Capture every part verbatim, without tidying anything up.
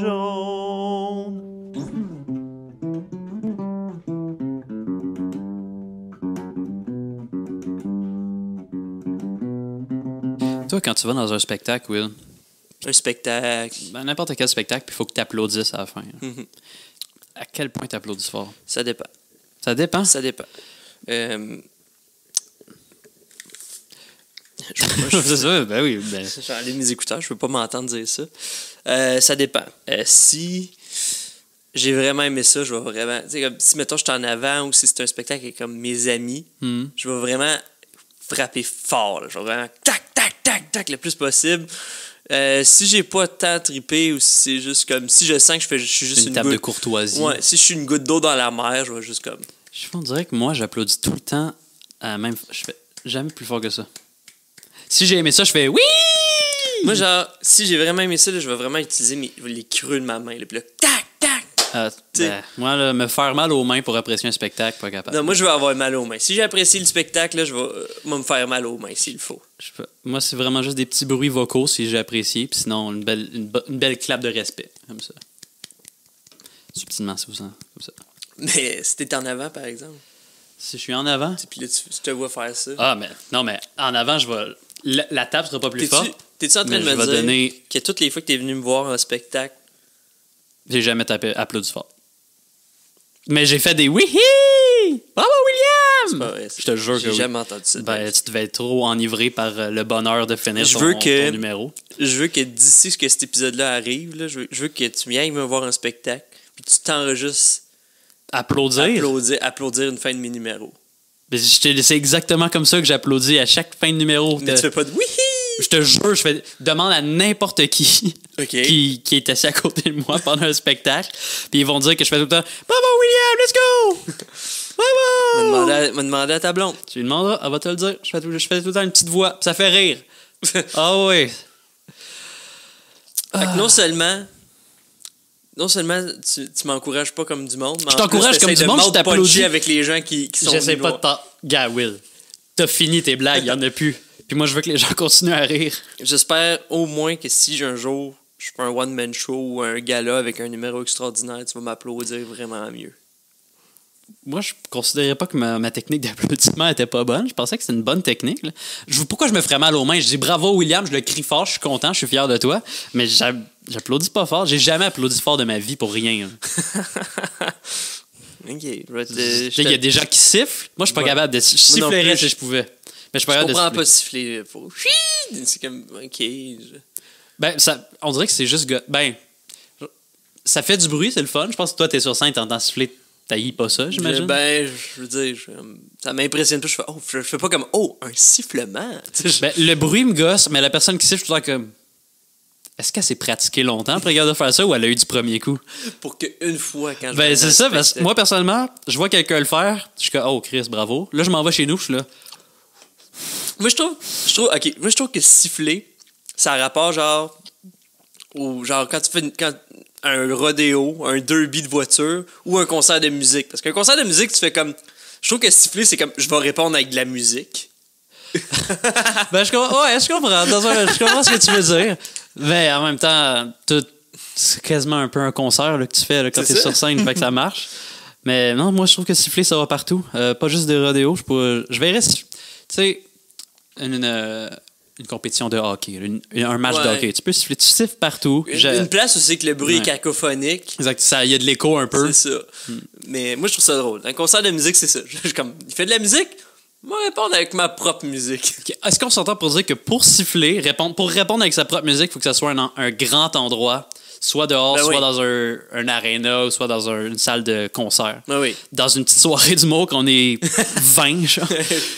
jaune. Toi, quand tu vas dans un spectacle, Will, Un spectacle. ben, n'importe quel spectacle, puis il faut que tu applaudisses à la fin. Mm-hmm. À quel point tu applaudis fort? Ça dépend. Ça dépend? Ça dépend. Euh... C'est ça, ben oui. Ben... J'ai enlevé mes écouteurs, je peux pas m'entendre dire ça. Euh, ça dépend. Euh, si j'ai vraiment aimé ça, je vais vraiment... Comme, si, mettons, je suis en avant ou si c'est un spectacle avec comme mes amis, Mm. je vais vraiment frapper fort. Là. Je vais vraiment tac, tac, tac, tac, le plus possible. Euh, si j'ai pas tant trippé ou si c'est juste comme... Si je sens que je, fais, je suis juste Une, une, table goutte... de courtoisie. Ouais, si je suis une goutte d'eau dans la mer, je vais juste comme... Je on dirait que moi, j'applaudis tout le temps à la même... Je fais jamais plus fort que ça. Si j'ai aimé ça, je fais oui! Moi, genre, si j'ai vraiment aimé ça, là, je vais vraiment utiliser mes, les creux de ma main. Là, puis là, tac, tac! Euh, ben, moi, là, me faire mal aux mains pour apprécier un spectacle, pas capable. Non, moi, je vais avoir mal aux mains. Si j'ai apprécié le spectacle, là, je vais euh, moi, me faire mal aux mains s'il le faut. Je peux- Moi, c'est vraiment juste des petits bruits vocaux si j'ai apprécié, puis sinon, une belle, une, bo- une belle clap de respect, comme ça. Subtilement, c'est comme ça. Mais si t'es en avant, par exemple, Si je suis en avant... puis là, tu, tu te vois faire ça. Ah, mais non, mais en avant, je vais... La, la table sera pas plus T'es-tu, forte. t'es-tu en train mais de je me vais dire donner- que toutes les fois que t'es venu me voir un spectacle, J'ai jamais tapé applaudi fort. Mais j'ai fait des oui! Bravo, William! pas vrai, Je te jure que j'ai oui. jamais entendu ça. Ben, tu devais être trop enivré par euh, le bonheur de finir Je ton, veux que- ton numéro. Je veux que d'ici ce que cet épisode-là arrive, là, je, veux, je veux que tu viennes me voir un spectacle, puis tu t'enregistres Applaudir? applaudir, applaudir une fin de mes numéros. Ben, je t'ai- c'est exactement comme ça que j'applaudis à chaque fin de numéro. Mais De- tu fais pas de oui! Je te jure, je fais demande à n'importe qui, OK. qui qui est assis à côté de moi pendant un spectacle, puis ils vont dire que je fais tout le temps Bravo William, let's go! Me Bravo! demander à, me demander à ta blonde. Tu lui demanderas, elle va te le dire. Je fais tout, je fais tout le temps une petite voix, puis ça fait rire. Ah oui. Fait que non seulement, non seulement tu, tu m'encourages pas comme du monde, mais Je en plus, t'encourage comme t'essaies du de monde, je m'out-puncher t'applaudis. avec les gens qui, qui sont J'essaie venus pas de voir. t'en... Gars, Will, t'as fini tes blagues, il y en a plus. Puis moi, je veux que les gens continuent à rire. J'espère au moins que si un jour je fais un one-man show ou un gala avec un numéro extraordinaire, tu vas m'applaudir vraiment mieux. Moi, je considérais pas que ma, ma technique d'applaudissement était pas bonne. Je pensais que c'était une bonne technique. Là. Je, pourquoi je me ferais mal aux mains? Je dis bravo, William, je le crie fort, je suis content, je suis fier de toi. Mais j'a- j'applaudis pas fort. J'ai jamais applaudi fort de ma vie pour rien. là. Ok. je vais te- Tu sais, je Il y a te- des gens qui sifflent. Moi, je suis pas Ouais. capable de. Je non sifflerais plus, si je- je pouvais. Mais je suis pas Je capable de comprends siffler. pas siffler. Faut... C'est comme, ok. je- Ben, ça, on dirait que c'est juste. go- Ben, ça fait du bruit, c'est le fun. Je pense que toi, t'es sur scène, t'entends siffler, t'haïs pas ça, j'imagine. Ben, je veux dire, je- ça m'impressionne pas. Je fais, oh, je, je fais pas comme, oh, un sifflement. Tu sais, je- Ben, le bruit me gosse, mais la personne qui siffle, je suis tout le temps comme. Est-ce qu'elle s'est pratiquée longtemps pour regarder faire ça ou elle a eu du premier coup? Pour qu'une fois, quand je Ben, vais c'est dans ça, le parce que spectacle- moi, personnellement, je vois quelqu'un le faire, je suis comme, oh, Chris, bravo. Là, je m'en vais chez nous, je suis là. Moi, je trouve, je trouve, ok, moi, je trouve que siffler, ça a rapport, genre, au, genre, quand tu fais une- quand, un rodéo, un derby de voiture ou un concert de musique. Parce qu'un concert de musique, tu fais comme, je trouve que siffler, c'est comme, je vais répondre avec de la musique. Ben, je comprends, ouais, je comprends. Dans un- je comprends ce que tu veux dire. Mais en même temps, tout- c'est quasiment un peu un concert là, que tu fais là, quand C'est t'es ça. sur scène, fait que ça marche. Mais non, moi, je trouve que siffler, ça va partout. Euh, pas juste des rodéos. Je, pourrais- je verrais, si- tu sais, une, une, euh, une compétition de hockey, une- un match de Ouais. hockey. Tu peux siffler, tu siffles partout. Une, Je- une place où c'est que le bruit Ouais. est cacophonique. Exact, ça, il y a de l'écho un peu. C'est ça. Mais moi, je trouve ça drôle. Un concert de musique, c'est ça. Je suis comme, il fait de la musique? Moi, répondre avec ma propre musique. Ok, est-ce qu'on s'entend pour dire que pour siffler, répondre, pour répondre avec sa propre musique, il faut que ça soit un, en- un grand endroit, soit dehors, Ben soit oui. dans un, un aréna, ou soit dans un- une salle de concert. Ben oui. Dans une petite soirée d'humour qu'on est vingt, genre.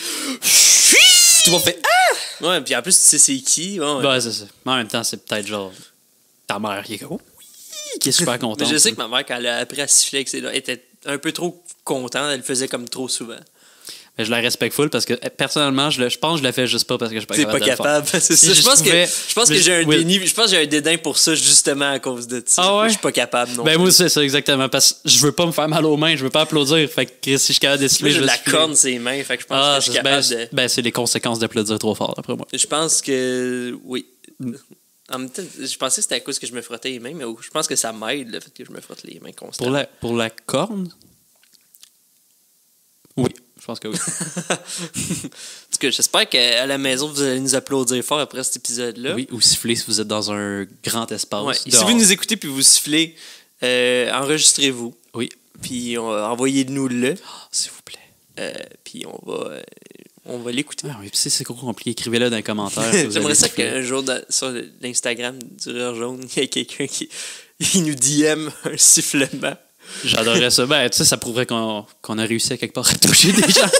Tu vas faire Ah! Ouais, puis en plus, tu sais c'est qui. Ouais, ouais. Ben, c'est ça. Mais en même temps, c'est peut-être genre ta mère qui est comme oui, qui est super Mais contente. je sais que ma mère, quand elle a appris à siffler avec ses doigts, elle était un peu trop contente. Elle le faisait comme trop souvent. Mais je la respecte full parce que eh, personnellement, je, le- je pense que je la fais juste pas parce que je suis pas T'es capable. pas de le faire. capable. C'est Si ça. je Je pense que, pouvais- je pense que mais j'ai un oui. déni. Je pense que j'ai un dédain pour ça justement à cause de ça. Ah ouais? Je suis pas capable non Ben plus. moi c'est ça exactement parce que je veux pas me faire mal aux mains, je veux pas applaudir. Fait que si je suis capable de Moi, siffler, j'ai je de vais la siffler. corne ses mains, fait que je pense Ah, que je suis c'est- ben, capable c'est- de. ben, c'est les conséquences d'applaudir trop fort, d'après moi. Je pense que oui. En même temps, je pensais que c'était à cause que je me frottais les mains, mais je pense que ça m'aide le fait que je me frotte les mains constamment. Pour la, pour la corne? Oui, je pense que oui. En tout cas, j'espère qu'à la maison, vous allez nous applaudir fort après cet épisode-là. Oui, ou siffler si vous êtes dans un grand espace. Ouais. Si vous nous écoutez puis vous sifflez, euh, enregistrez-vous. Oui. Puis euh, envoyez-nous-le. Oh, s'il vous plaît. Euh, puis on va, euh, on va l'écouter. Ah oui, puis c'est trop compliqué. Écrivez-le dans les commentaires. Si J'aimerais ça qu'un jour, dans, sur l'Instagram du Rire Jaune, il y ait quelqu'un qui il nous D M un sifflement. J'adorerais ça. Ben, tu sais, ça prouverait qu'on qu'on a réussi à quelque part à toucher des gens.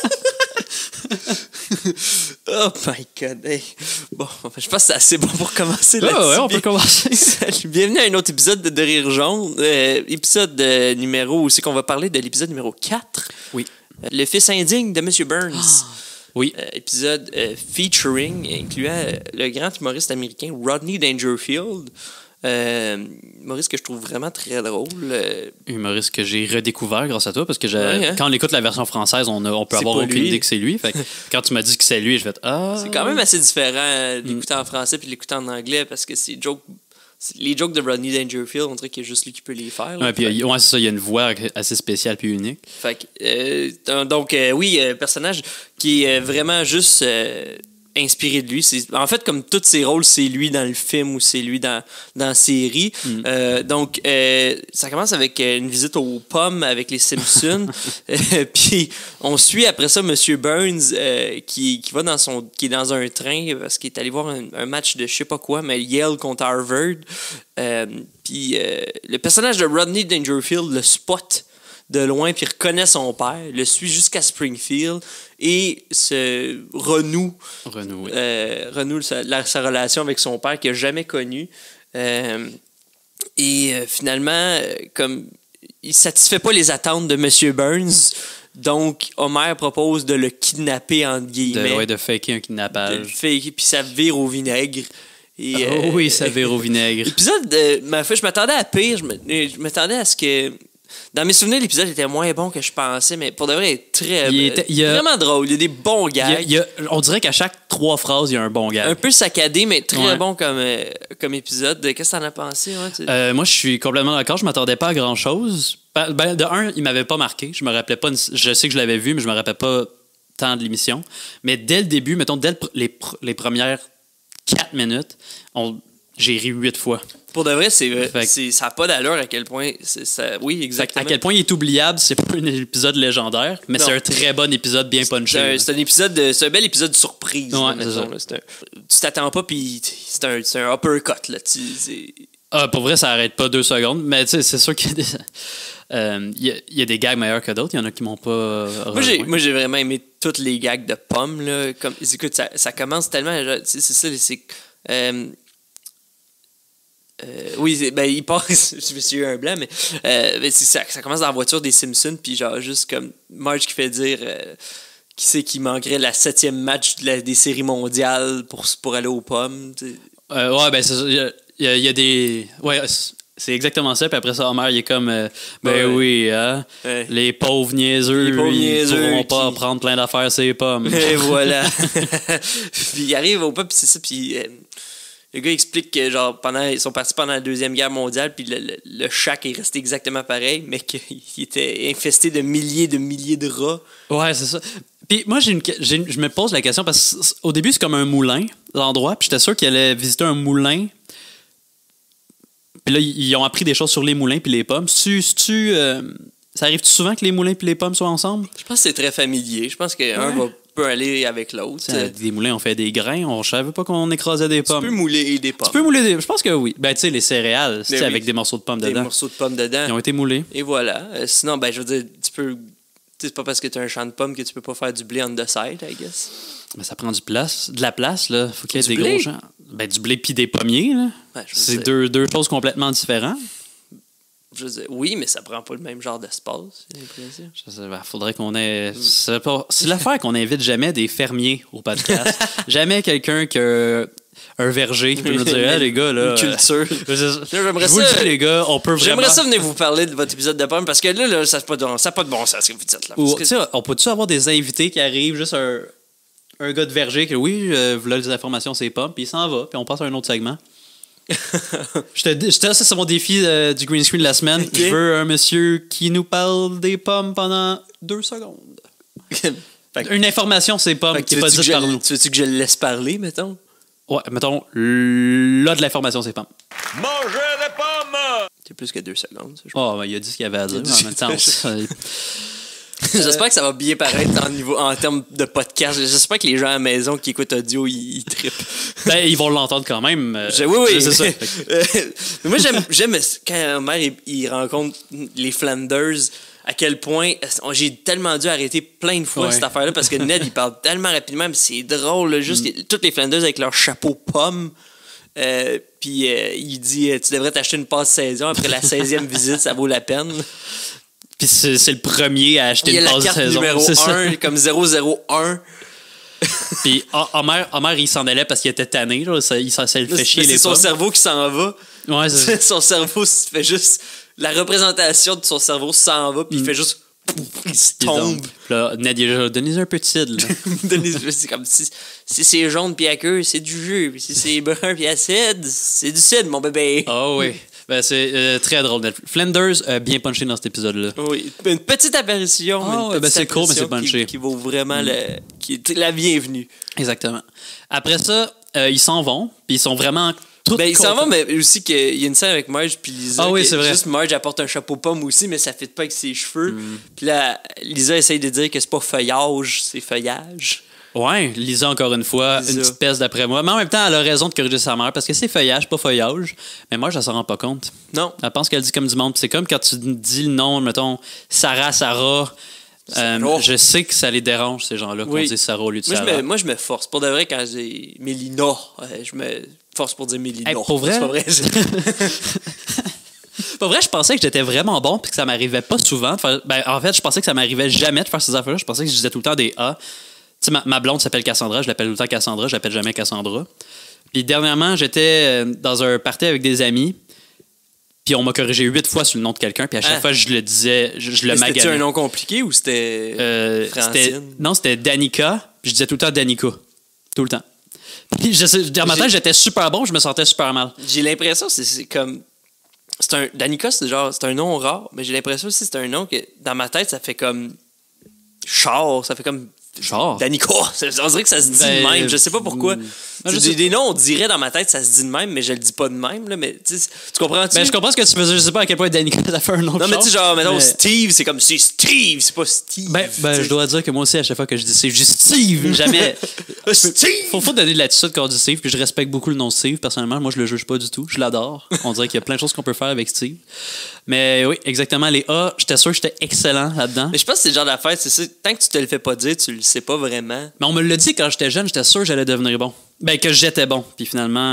Oh my God. Hey. Bon, je pense que c'est assez bon pour commencer Ah là-dessus. ouais, on peut commencer. Salut, bienvenue à un autre épisode de, de Rire Jaune. Euh, épisode euh, numéro, c'est qu'on va parler de l'épisode numéro quatre. Oui. Euh, le fils indigne de Monsieur Burns. Ah, oui. Euh, épisode euh, featuring, incluant euh, le grand humoriste américain Rodney Dangerfield. Euh, humoriste que je trouve vraiment très drôle. Euh, Humoriste que j'ai redécouvert grâce à toi, parce que je- Ouais, hein? quand on écoute la version française, on, a- on peut C'est avoir pas aucune lui. idée que c'est lui. Fait que quand tu m'as dit que c'est lui, je vais être Ah. C'est quand même assez différent euh, d'écouter en français puis de l'écouter en anglais parce que c'est joke, c'est- les jokes de Rodney Dangerfield, on dirait qu'il y a juste lui qui peut les faire. là. Ouais, puis, Fait- il y a- ouais, c'est ça, il y a une voix assez spéciale puis unique. Fait que, euh, donc, euh, oui, euh, personnage qui est euh, vraiment juste euh, inspiré de lui. C'est, en fait, comme tous ses rôles, c'est lui dans le film ou c'est lui dans, dans la série. Mm. Euh, donc, euh, ça commence avec euh, une visite aux pommes avec les Simpsons. Euh, Puis, on suit après ça M. Burns euh, qui, qui, va dans son, qui est dans un train parce qu'il est allé voir un, un match de je sais pas quoi, mais Yale contre Harvard. Euh, Puis, euh, le personnage de Rodney Dangerfield le spot de loin, puis reconnaît son père, le suit jusqu'à Springfield et se renoue, Renaud, oui. euh, renoue sa, la- sa relation avec son père qu'il n'a jamais connu. Euh, et euh, finalement, euh, comme il ne satisfait pas les attentes de M. Burns, donc Homer propose de le kidnapper, entre De, guillemets, ouais, de faker un de le kidnappage. faire- puis ça vire au vinaigre. Et, Oh euh, oui, ça vire au vinaigre. L'épisode euh, m'a fait, je m'attendais à pire, je me- je m'attendais à ce que. Dans mes souvenirs, l'épisode était moins bon que je pensais, mais pour de vrai, il est très. Il était- il y a- vraiment drôle. Il y a des bons Il y a- gags. il y a- on dirait qu'à chaque trois phrases, il y a un bon gars. Un peu saccadé, mais très Ouais. bon comme, euh, comme épisode. Qu'est-ce que t'en as pensé? Ouais, tu- Euh, moi, je suis complètement d'accord. Je m'attendais pas à grand-chose. Ben, ben, de un, il m'avait pas marqué. Je me rappelais pas. une- Je sais que je l'avais vu, mais je me rappelais pas tant de l'émission. Mais dès le début, mettons, dès le pr- les, pr- les premières quatre minutes, on- j'ai ri huit fois. Pour de vrai, c'est, Fait que- c'est- ça n'a pas d'allure à quel point. C'est, ça, oui, Fait que exactement. à quel point il est oubliable, c'est pas un épisode légendaire, mais Non. c'est un très bon épisode bien punché. C'est un, là. c'est un épisode, de- c'est un bel épisode surprise. Ouais, là, c'est mettons, ça. là. C'est un- tu t'attends pas, puis c'est un, c'est un uppercut. Là. Tu- c'est- Ah, pour vrai, ça arrête pas deux secondes, mais tu sais, c'est sûr qu'il y a des, euh, il y a, il y a des gags meilleurs que d'autres. Il y en a qui m'ont pas. euh, Moi j'ai, rejoint. moi, j'ai vraiment aimé toutes les gags de pommes. Là. Comme, écoute, ça, ça commence tellement. genre, tu sais, c'est ça, c'est. euh, euh, oui, c'est- ben, il passe. Je me suis eu un blanc, mais, euh, mais c'est ça, ça commence dans la voiture des Simpsons, puis genre, juste comme Marge qui fait dire. Euh, qui c'est qui manquerait la septième match de la- des séries mondiales pour, pour aller aux pommes. tu sais. Euh, ouais, ben c'est ça. Il y a, il y a- il y a des. Ouais, c'est- c'est exactement ça. Puis après ça, Homer, il est comme. euh, ben Ouais. oui, hein. Ouais. Les pauvres niaiseux, Les pauvres ils niaiseux pourront pas qui- prendre plein d'affaires, ces pommes. Et voilà. Puis il arrive au pub, puis c'est ça, puis euh, le gars explique que genre pendant ils sont partis pendant la deuxième guerre mondiale, puis le, le, le shack est resté exactement pareil, mais qu'il était infesté de milliers de milliers de rats. Ouais, c'est ça. Puis moi, j'ai une, que- j'ai une- je me pose la question parce qu'au début, c'est comme un moulin, l'endroit. Puis j'étais sûr qu'il allait visiter un moulin. Puis là, ils ils ont appris des choses sur les moulins puis les pommes. Tu, tu, euh, ça arrive-tu souvent que les moulins puis les pommes soient ensemble? Je pense que c'est très familier. Je pense qu'un Ouais. va peut aller avec l'autre. Tu sais, des moulins, on fait des grains. On savait pas qu'on écrasait des Tu pommes. peux mouler des pommes. Tu peux mouler des. Je pense que oui. Ben, tu sais, les céréales, tu sais, oui. avec des morceaux de pommes des dedans. morceaux de pommes dedans. Ils ont été moulés. Et voilà. Euh, sinon, ben je veux dire, tu peux. Tu sais, c'est pas parce que tu as un champ de pommes que tu peux pas faire du blé on the side, I guess. Mais ça prend du place, de la place, là. Faut qu'il y ait Du des blé? gros champs. Ben, du blé puis des pommiers, là. Ouais, je veux C'est dire- deux, deux choses complètement différentes. Je veux dire, oui, mais ça prend pas le même genre d'espace, j'ai l'impression. Je sais, ben, faudrait qu'on ait. C'est, pas- c'est l'affaire qu'on n'invite jamais des fermiers au podcast. Jamais quelqu'un qui a un verger qui peut nous dire, hey, les gars, là. Une culture. euh, je- J'aimerais je vous le ça- dis, les gars, on peut vraiment. J'aimerais ça venir vous parler de votre épisode de pommes parce que là, là ça n'a pas, de- ça a pas de bon sens ce que vous dites. Là, parce Ou, que- tu sais, on peut-tu avoir des invités qui arrivent, juste un, un gars de verger qui, oui, euh, voilà les informations, c'est pas, puis il s'en va, puis on passe à un autre segment. Je te, je te, ça, c'est mon défi euh, du green screen de la semaine. Ok. Je veux un monsieur qui nous parle des pommes pendant deux secondes. Fait que- Une information, c'est pommes, fait que qui tu est pas veux-tu que dite je- par nous. Tu veux-tu que je le laisse parler, mettons? Ouais, mettons, là de l'information, c'est pommes. Mangez des pommes! C'est plus que deux secondes, ça, je Oh, ben, il a dit ce qu'il y avait à dire. Il a En dit- même temps, on- J'espère que ça va bien paraître en, niveau, en termes de podcast. J'espère que les gens à la maison qui écoutent audio, ils, ils trippent. ben, ils vont l'entendre quand même. euh, Je- oui, oui. C'est ça. Euh, mais moi, j'aime, j'aime quand Mère il, il rencontre les Flanders, à quel point j'ai tellement dû arrêter plein de fois Ouais. cette affaire-là parce que Ned, il parle tellement rapidement, mais c'est drôle. Là, juste Mm. les- toutes les Flanders avec leur chapeau pomme. Euh, puis euh, il dit euh, tu devrais t'acheter une passe saison après la seizième visite, ça vaut la peine. Puis c'est, c'est le premier à acheter Il y a une la passe de carte saison. numéro C'est ça. un, comme zéro zéro un. Puis Ho- Homer, Homer, il s'en allait parce qu'il était tanné. Là. Ça, il, ça, ça le fait Mais chier c'est les son pommes. cerveau qui s'en va. Ouais, c'est Son cerveau se fait juste. La représentation de son cerveau s'en va, puis il fait juste. Il se il tombe. Puis là, Ned, il a déjà donné un peu de cidre. là. Donnez- c'est comme si, si c'est jaune puis à queue, c'est du jus. Puis si c'est brun puis acide, c'est du cidre, mon bébé. Ah oui. Ben, c'est euh, très drôle. Ned. Flanders a bien punché dans cet épisode-là. Oui, une petite apparition. Ah une ouais, petite ben c'est cool, mais c'est apparition punché. Qui, qui vaut vraiment le, qui est la bienvenue. Exactement. Après ça, euh, ils s'en vont. Puis ils sont vraiment tous Ben, il s'en contents. va, mais aussi qu'il y a une scène avec Marge puis Lisa. Ah oui, que c'est vrai. Juste Marge apporte un chapeau pomme aussi, mais ça ne fit pas avec ses cheveux. Mm. Puis là, Lisa essaye de dire que c'est pas feuillage, c'est feuillage. Ouais, Lisa, encore une fois, Lisa. une petite peste d'après moi. Mais en même temps, elle a raison de corriger sa mère parce que c'est feuillage, pas feuillage. Mais moi, je ne s'en rend pas compte. Non. Elle pense qu'elle dit comme du monde. Puis c'est comme quand tu dis le nom, mettons, Sarah, Sarah. Euh, Sarah. je sais que ça les dérange, ces gens-là, qu'on Oui. dise Sarah au lieu de Moi je, Sarah. me, moi, je me force. Pour de vrai, quand j'ai Mélina, euh, je me force pour dire Mélina. Hey, pour vrai? C'est pas vrai. Pas vrai, je pensais que j'étais vraiment bon puis que ça m'arrivait pas souvent. de faire- Ben, en fait, je pensais que ça m'arrivait jamais de faire ces affaires-là. Je pensais que je disais tout le temps des A. Tu sais, ma, ma blonde s'appelle Cassandra, je l'appelle tout le temps Cassandra, je l'appelle jamais Cassandra. Puis dernièrement, j'étais euh, dans un party avec des amis, puis on m'a corrigé huit fois sur le nom de quelqu'un, puis à chaque Ah. fois, je le disais, je, je le C'était-tu maganais. un nom compliqué ou c'était Euh, c'était- Francine? non, c'était Danica, puis je disais tout le temps Danica. Tout le temps. Puis je sais, dans ma J'ai- tête, j'étais super bon, je me sentais super mal. J'ai l'impression que c'est- c'est comme. C'est un. Danica, c'est genre. C'est un nom rare, mais j'ai l'impression aussi que c'est un nom que dans ma tête, ça fait comme. Char, ça fait comme. Genre. Danica. On dirait que ça se dit Ben, de même. Je sais pas pourquoi. hmm. C'est je des, sais- des noms, on dirait dans ma tête, ça se dit de même, mais je le dis pas de même. Là, mais tu sais, tu comprends-tu? Ben, je comprends ce que tu faisais, je sais pas à quel point Danica ça fait un nom de non, mais char, tu sais, genre, mettons, mais- Steve, c'est comme c'est Steve, c'est pas Steve. Ben, ben, Tu sais. je dois dire que moi aussi, à chaque fois que je dis Steve, je dis Steve. Jamais. Steve! Faut, faut donner de l'attitude quand on dit Steve, puis je respecte beaucoup le nom Steve. Personnellement, moi, je le juge pas du tout. Je l'adore. On dirait qu'il y a plein de choses qu'on peut faire avec Steve. Mais oui, exactement. Les A, j'étais sûr que j'étais excellent là-dedans. Mais je pense que c'est le genre d'affaire, c'est ça. Tant que tu te le fais pas dire, tu le sais pas vraiment. Mais on me l'a dit quand j'étais jeune, j'étais sûr que j'allais devenir bon. Ben, que j'étais bon. Puis finalement,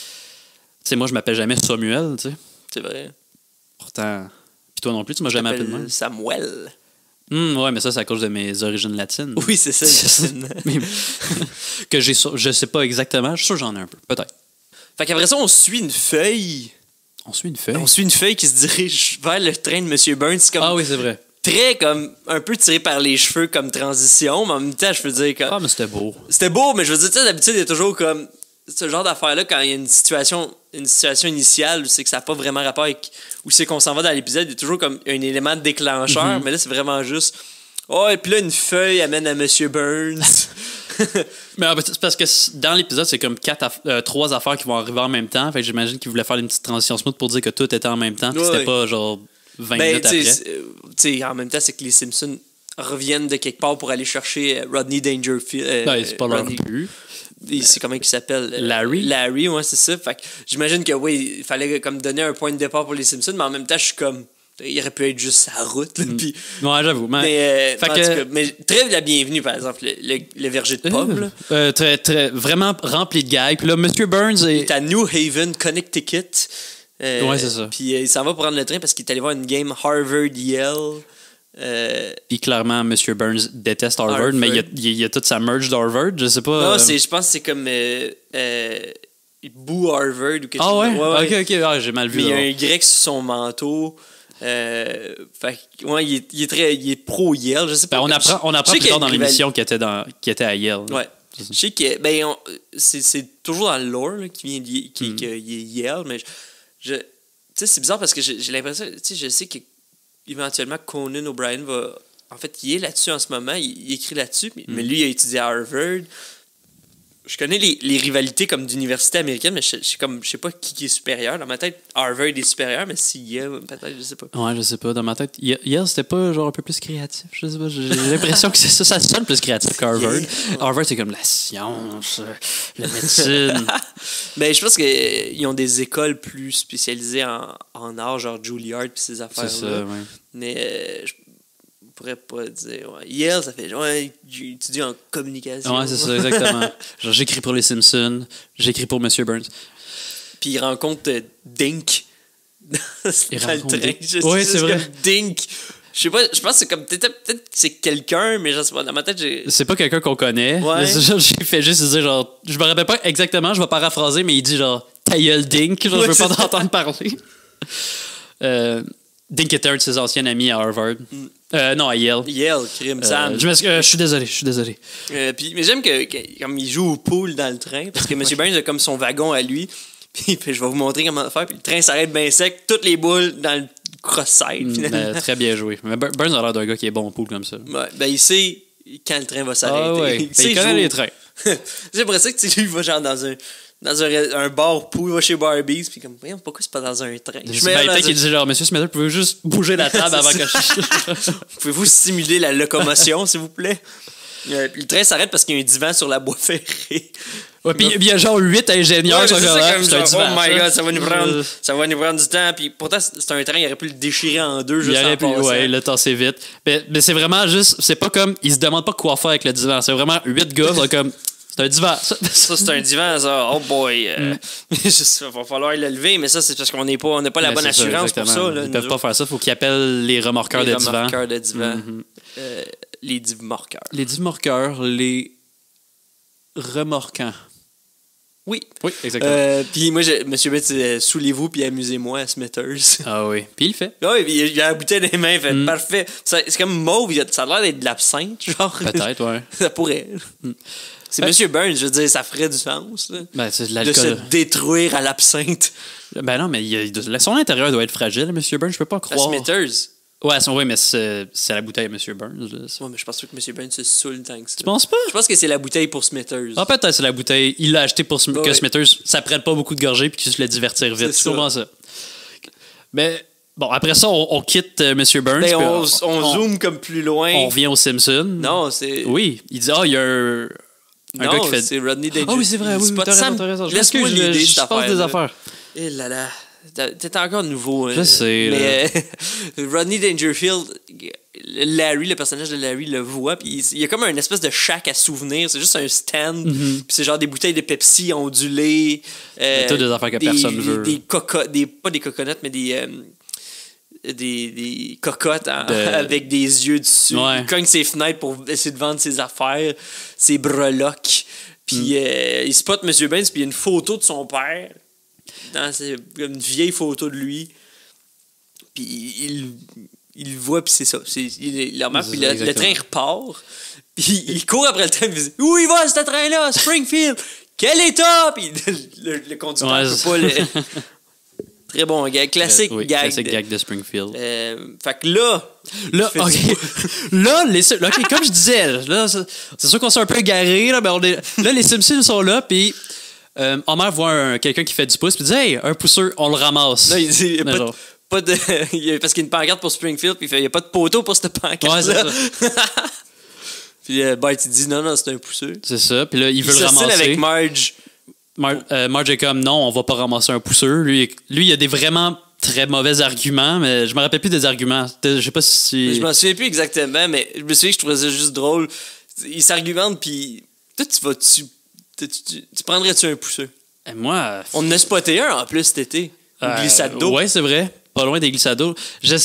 tu sais, moi, je m'appelle jamais Samuel, tu sais. C'est vrai. Pourtant. Puis toi non plus, tu m'as jamais appelé de T'appelles même. Samuel. Hum, ouais, mais ça, c'est à cause de mes origines latines. Oui, c'est ça. Yacine. Mais- que j'ai, sur- je sais pas exactement. Je suis sûr que j'en ai un peu. Peut-être. Fait qu'après ça, on suit une feuille. On suit une feuille. On suit une feuille qui se dirige vers le train de Monsieur Burns. C'est comme Ah oui, c'est vrai. très comme un peu tiré par les cheveux comme transition, mais en même temps, je veux dire comme Ah, mais c'était beau. c'était beau, mais je veux dire, tu sais, d'habitude, il y a toujours comme ce genre d'affaire-là quand il y a une situation, une situation initiale où c'est que ça n'a pas vraiment rapport avec où c'est qu'on s'en va dans l'épisode, il y a toujours comme un élément déclencheur, Mhm. mais là, c'est vraiment juste. Oh, et puis là, une feuille amène à Monsieur Burns. Mais ah, ben, c'est parce que c- dans l'épisode, c'est comme quatre aff- euh, trois affaires qui vont arriver en même temps. Fait que j'imagine qu'ils voulaient faire une petite transition smooth pour dire que tout était en même temps. Puis Ouais, c'était ouais. pas genre vingt Ben, minutes tu sais, après. c'est- euh, tu sais, en même temps, c'est que les Simpsons reviennent de quelque part pour aller chercher euh, Rodney Dangerfield. euh, Ben, c'est pas leur Rodney- but. Et c'est comment il s'appelle euh, Larry? Larry, ouais, c'est ça. Fait que j'imagine que oui, il fallait comme donner un point de départ pour les Simpsons, mais en même temps, je suis comme. Il aurait pu être juste sa route. Là, puis- Ouais, j'avoue. Mais, mais, euh, Fait en que- tout cas, mais très la bienvenue, par exemple, le, le- le verger de pommes. là. Euh, très, très, vraiment rempli de gags. Puis là, Monsieur Burns Il est. est à New Haven, Connecticut. Euh, Ouais, c'est ça. Puis euh, il s'en va prendre le train parce qu'il est allé voir une game Harvard-Yale. Euh, Puis clairement, Monsieur Burns déteste Harvard, Harvard. mais il y a, il y a toute sa merge d'Harvard. Je sais pas. non, euh, c'est, je pense que c'est comme. Euh, euh, il boue Harvard ou quelque Ah chose. ouais? de- ouais, ouais. Ok, ok. Ah, j'ai mal vu. Mais il y a alors. un grec sur son manteau. Euh, fait que, ouais, il est, il est très, il est pro Yale. Je sais pas. Ben, on comme- apprend, on je apprend sais plus qu'il y a tard dans une l'émission qu'il était, dans, qu'il était à Yale. Ouais. Je sais que ben on- c'est, c'est toujours dans le lore là, qui vient de- qui, Mm. qu'il est Yale, mais je, je- tu sais c'est bizarre parce que j'ai, j'ai l'impression, tu sais, je sais que éventuellement Conan O'Brien va, en fait, il est là-dessus en ce moment, il, il écrit là-dessus, mais, Mm. mais lui il a étudié à Harvard. Je connais les, les rivalités comme d'université américaine, mais je, je sais comme je sais pas qui, qui est supérieur. Dans ma tête, Harvard est supérieur, mais si Yale, peut-être, je sais pas. Ouais, je sais pas. Dans ma tête, Ye- Yale, c'était pas genre un peu plus créatif. Je sais pas. J'ai j'ai l'impression que c'est ça. Ça sonne plus créatif qu'Harvard. Harvard, c'est comme la science, euh, la médecine. Mais je pense qu'ils ont des écoles plus spécialisées en, en art, genre Juilliard et ces affaires-là. C'est ça, ouais. Mais euh, je pourrais pas dire. Ouais. Yale, ça fait. Ouais, j'étudie en communication. Ouais, c'est ça, exactement. Genre, j'écris pour les Simpsons, j'écris pour Monsieur Burns. Puis il rencontre euh, Dink dans Il le rencontre train. Dink. Je Ouais, sais, c'est vrai. comme Dink. Je sais pas, je pense que c'est comme. Peut-être peut-être que c'est quelqu'un, mais je sais pas. Dans ma tête, j'ai. C'est pas quelqu'un qu'on connaît. Ouais. Mais c'est genre, j'ai fait juste dire, genre, je me rappelle pas exactement, je vais paraphraser, mais il dit genre, ta gueule, Dink. Genre, Ouais, je veux c'est pas ça. t'entendre parler. Euh, Dink était un de ses anciens amis à Harvard. Euh, non, à Yale. Yale, crime, Euh, Sam. je m'excuse, euh, je suis désolé, je suis désolé. Euh, puis, mais j'aime que, que- comme il joue au pool dans le train, parce que M. Burns a comme son wagon à lui. Puis il fait, je vais vous montrer comment faire. Puis le train s'arrête bien sec, toutes les boules dans le cross-side, finalement. Mais, très bien joué. Mais Bur- Burns a l'air d'un gars qui est bon au pool comme ça. Ouais, ben il sait quand le train va s'arrêter. Ah ouais. Il Il, sait connaît jouer. les trains. C'est pour ça que tu sais, lui, il va genre dans un, dans un, un bar pool, il va chez Barbies, puis comme, voyons, pourquoi c'est pas dans un train? Je Je sais mets pas, dans peut-être un- qu'il dit genre, Monsieur Smith, pouvez-vous juste bouger la table avant C'est que je. Pouvez-vous simuler la locomotion, s'il vous plaît? Euh, puis le train s'arrête parce qu'il y a un divan sur la voie ferrée. Ouais, puis il y a genre huit ingénieurs Ouais, sur c'est le ça, rack, comme c'est un genre, divan, oh my ça. god, ça va nous prendre, Euh, ça va nous prendre du temps. Puis pourtant, c'est un train, il aurait pu le déchirer en deux Il juste aurait en pu, passant. ouais, le temps c'est vite. Mais, mais c'est vraiment juste, c'est pas comme, ils se demandent pas quoi faire avec le divan. C'est vraiment huit gars, c'est comme, c'est un divan. Ça. Ça, c'est un divan, ça. Oh boy. Euh, juste, il va falloir le lever, mais ça, c'est parce qu'on n'est pas, on n'a pas la Ouais, bonne c'est ça, assurance pour ça. exactement. Là, Ils nous peuvent pas autres. faire ça, faut qu'ils appellent les remorqueurs Les de divan. remorqueurs de divan. Mhm. Euh, les div-marqueurs. Les div-marqueurs, les remorquants. Oui. Oui, exactement. Euh, puis moi, je, Monsieur Betts, euh, saoulez-vous puis amusez-moi à Smithers. Ah oui. Puis il le fait. Ah oui, puis il il a la bouteille dans les mains, il fait Mm. parfait. Ça- C'est comme mauve, il a- ça a l'air d'être de l'absinthe, genre. Peut-être, ouais. Ça pourrait. C'est Ouais. Monsieur Burns, je veux dire, ça ferait du sens, là, Ben, c'est de de se l'alcool. détruire à l'absinthe. Ben non, mais il y a- son intérieur doit être fragile, Monsieur Burns. Je peux pas À croire. Smithers. Ouais, c'est- ouais, mais c'est c'est la bouteille, Monsieur Burns. là. Ouais, mais je pense pas que Monsieur Burns se saoule tant que ça. Tu penses pas? Je pense que c'est la bouteille pour Smithers. Ah, peut-être c'est la bouteille. Il l'a acheté pour Sm- Ouais, que ouais. Smithers, ça prenne pas beaucoup de gorgées puis qu'il se le divertir vite. C'est Je ça. comprends ça. Mais bon, après ça, on, on quitte euh, Monsieur Burns. Ben, puis on, on zoome comme plus loin. On revient aux Simpsons. Non, c'est. Oui, il dit, ah, il y a un, un non, gars qui fait. c'est Rodney Dangerfield. Ah oui, c'est vrai, oui, C'est oui, pas t'as de raison, Sam. t'as raison. Je Laisse-moi m'excuse, l'idée, je- cette je passe des affaire-là. affaires. Eh là là. T'as- T'es encore nouveau. Hein. Je sais, Mais euh, Rodney Dangerfield, Larry, le personnage de Larry, le voit. Puis il il y a comme un espèce de shack à souvenirs. C'est juste un stand. Mhm. Puis c'est genre des bouteilles de Pepsi ondulées. euh, Toutes des affaires que personne des, veut. Des cocottes. Des, pas des coconettes, mais des. euh, des, des cocottes en- De- avec des yeux dessus. Ouais. Il cogne ses fenêtres pour essayer de vendre ses affaires, ses breloques. Puis Mm. euh, il spot M. Benz, puis il y a une photo de son père. Dans ses- une vieille photo de lui. Puis il, il le voit, puis c'est ça. C'est, il, il le remarque, C'est puis ça, le, le exactement. train repart. Puis il court après le train, puis il dit où il va ce train-là, Springfield? Quel état? Puis le, le, le conducteur Ouais, peut c'est- pas le. Très bon gag, classique Oui, gag. classique de- gag de Springfield. Euh, fait que là, Là, il fait ok. du- là, les, ok, comme je disais, là, c'est c'est sûr qu'on s'est un peu garé, là, mais on est, là, les Simpsons sont là, puis euh, Homer voit un- quelqu'un qui fait du pouce, puis il dit, hey, un pousseur, on le ramasse. là, il dit, il y a Mais pas de, genre. pas de- il y a- parce qu'il y a une pancarte pour Springfield, puis il fait, il n'y a pas de poteau pour cette Ouais, pancarte-là. c'est Puis euh, Bart, il dit, non, non, c'est un pousseux. C'est ça, puis là, il Il veut le s'ostine ramasser. avec Marge. Mar- euh, Marge est comme, non, on va pas ramasser un pousseur. Lui, lui, il a des vraiment très mauvais arguments, mais je me rappelle plus des arguments. Je sais pas si. Je m'en souviens plus exactement, mais je me souviens que je trouvais ça juste drôle. Il s'argumente, puis toi, tu vas tu, tu, tu, tu prendrais-tu un pousseux? Eh, moi. On en a spoté un en plus cet été. Une euh, glissade d'eau. Ouais, c'est vrai. Pas loin des glissades d'eau. Je...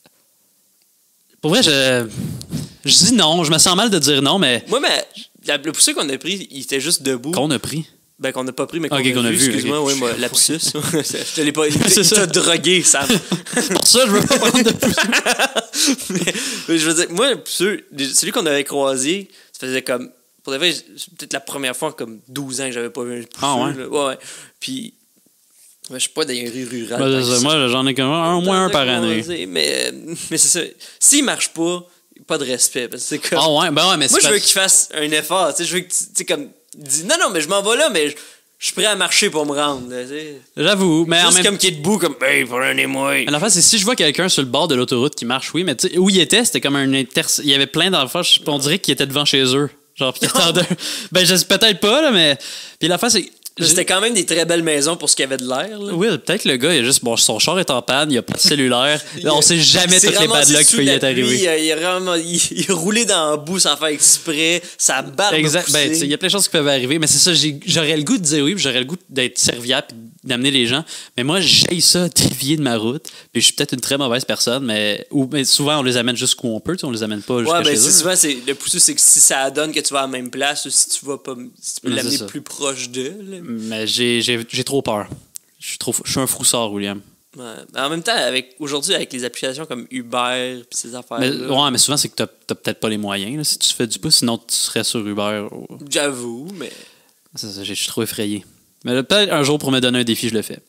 Pour vrai, je. Je dis non. Je me sens mal de dire non, mais. Moi, mais la- le pousseux qu'on a pris, il était juste debout. Qu'on a pris. Ben, qu'on n'a pas pris, mais qu'on Ok, a, qu'on a vu. vu, Excuse-moi, ok. oui, moi, lapsus. je te l'ai pas. Il C'est il ça. t'a drogué, Sam. Pour ça, je veux pas prendre de pousseur. mais, mais je veux dire, moi, le pousseux, celui qu'on avait croisé, ça faisait comme Pour de vrai, c'est peut-être la première fois en comme douze ans que j'avais pas vu un pousseux. Ah ouais? Là. Ouais, ouais. Puis, ouais, je suis pas dans les rues rurales. Ben, c'est ça. Moi, j'en ai comme un, au moins un par année. Mais, mais c'est ça. S'il marche pas, pas de respect. Parce que c'est comme... Ah ouais, ben ouais, mais Moi, c'est je veux pas- qu'il fasse un effort. Tu sais, je veux que tu sais, comme. Dis, non, non, mais je m'en vais là, mais je, je suis prêt à marcher pour me rendre. Tu sais. J'avoue, mais en Juste même comme qu'il est debout, comme, hey, prenez-moi. Mais l'affaire, c'est si je vois quelqu'un sur le bord de l'autoroute qui marche, oui, mais tu sais, où il était, c'était comme un inter... Il y avait plein d'enfants, je- on dirait qu'ils étaient devant chez eux. Genre, pis qu'ils attendaient. Ben, je sais peut-être pas, là, mais. Puis l'affaire, c'est. C'était quand même des très belles maisons pour ce qu'il y avait de l'air. Là. Oui, peut-être le gars, il a juste. Bon, son char est en panne, il a pas de cellulaire. On sait jamais Il s'est toutes les ramassé bad luck qui sous peut y la être pluie, arrivé. Il, a- il, a vraiment- il, il a roulé dans le bout sans faire exprès. Sa barbe Exact. a Ben, tu poussé. sais, il y a plein de choses qui peuvent arriver, mais c'est ça, j'ai- j'aurais le goût de dire oui, puis j'aurais le goût d'être serviable puis d'amener les gens. Mais moi, j'aille ça, dévier de ma route. Puis je suis peut-être une très mauvaise personne, mais, ou, mais souvent, on les amène jusqu'où on peut, tu sais, on les amène pas jusqu'à Ouais, ben, chez c'est eux. souvent, c'est, le pousseux, c'est que si ça donne que tu vas à la même place ou si tu vas pas, si tu peux Ouais, l'amener c'est ça. plus proche d'eux. là. Mais j'ai j'ai- j'ai trop peur. Je suis trop, je suis un froussard, William. Ouais. Mais en même temps, avec, aujourd'hui, avec les applications comme Uber et ces affaires. Mais, ouais, mais souvent, c'est que t'as t'as peut-être pas les moyens, là, si tu fais du pouce, sinon tu serais sur Uber. ou- J'avoue, mais. Ça, ça, Je suis trop effrayé. Mais là, peut-être un jour, pour me donner un défi, je le fais.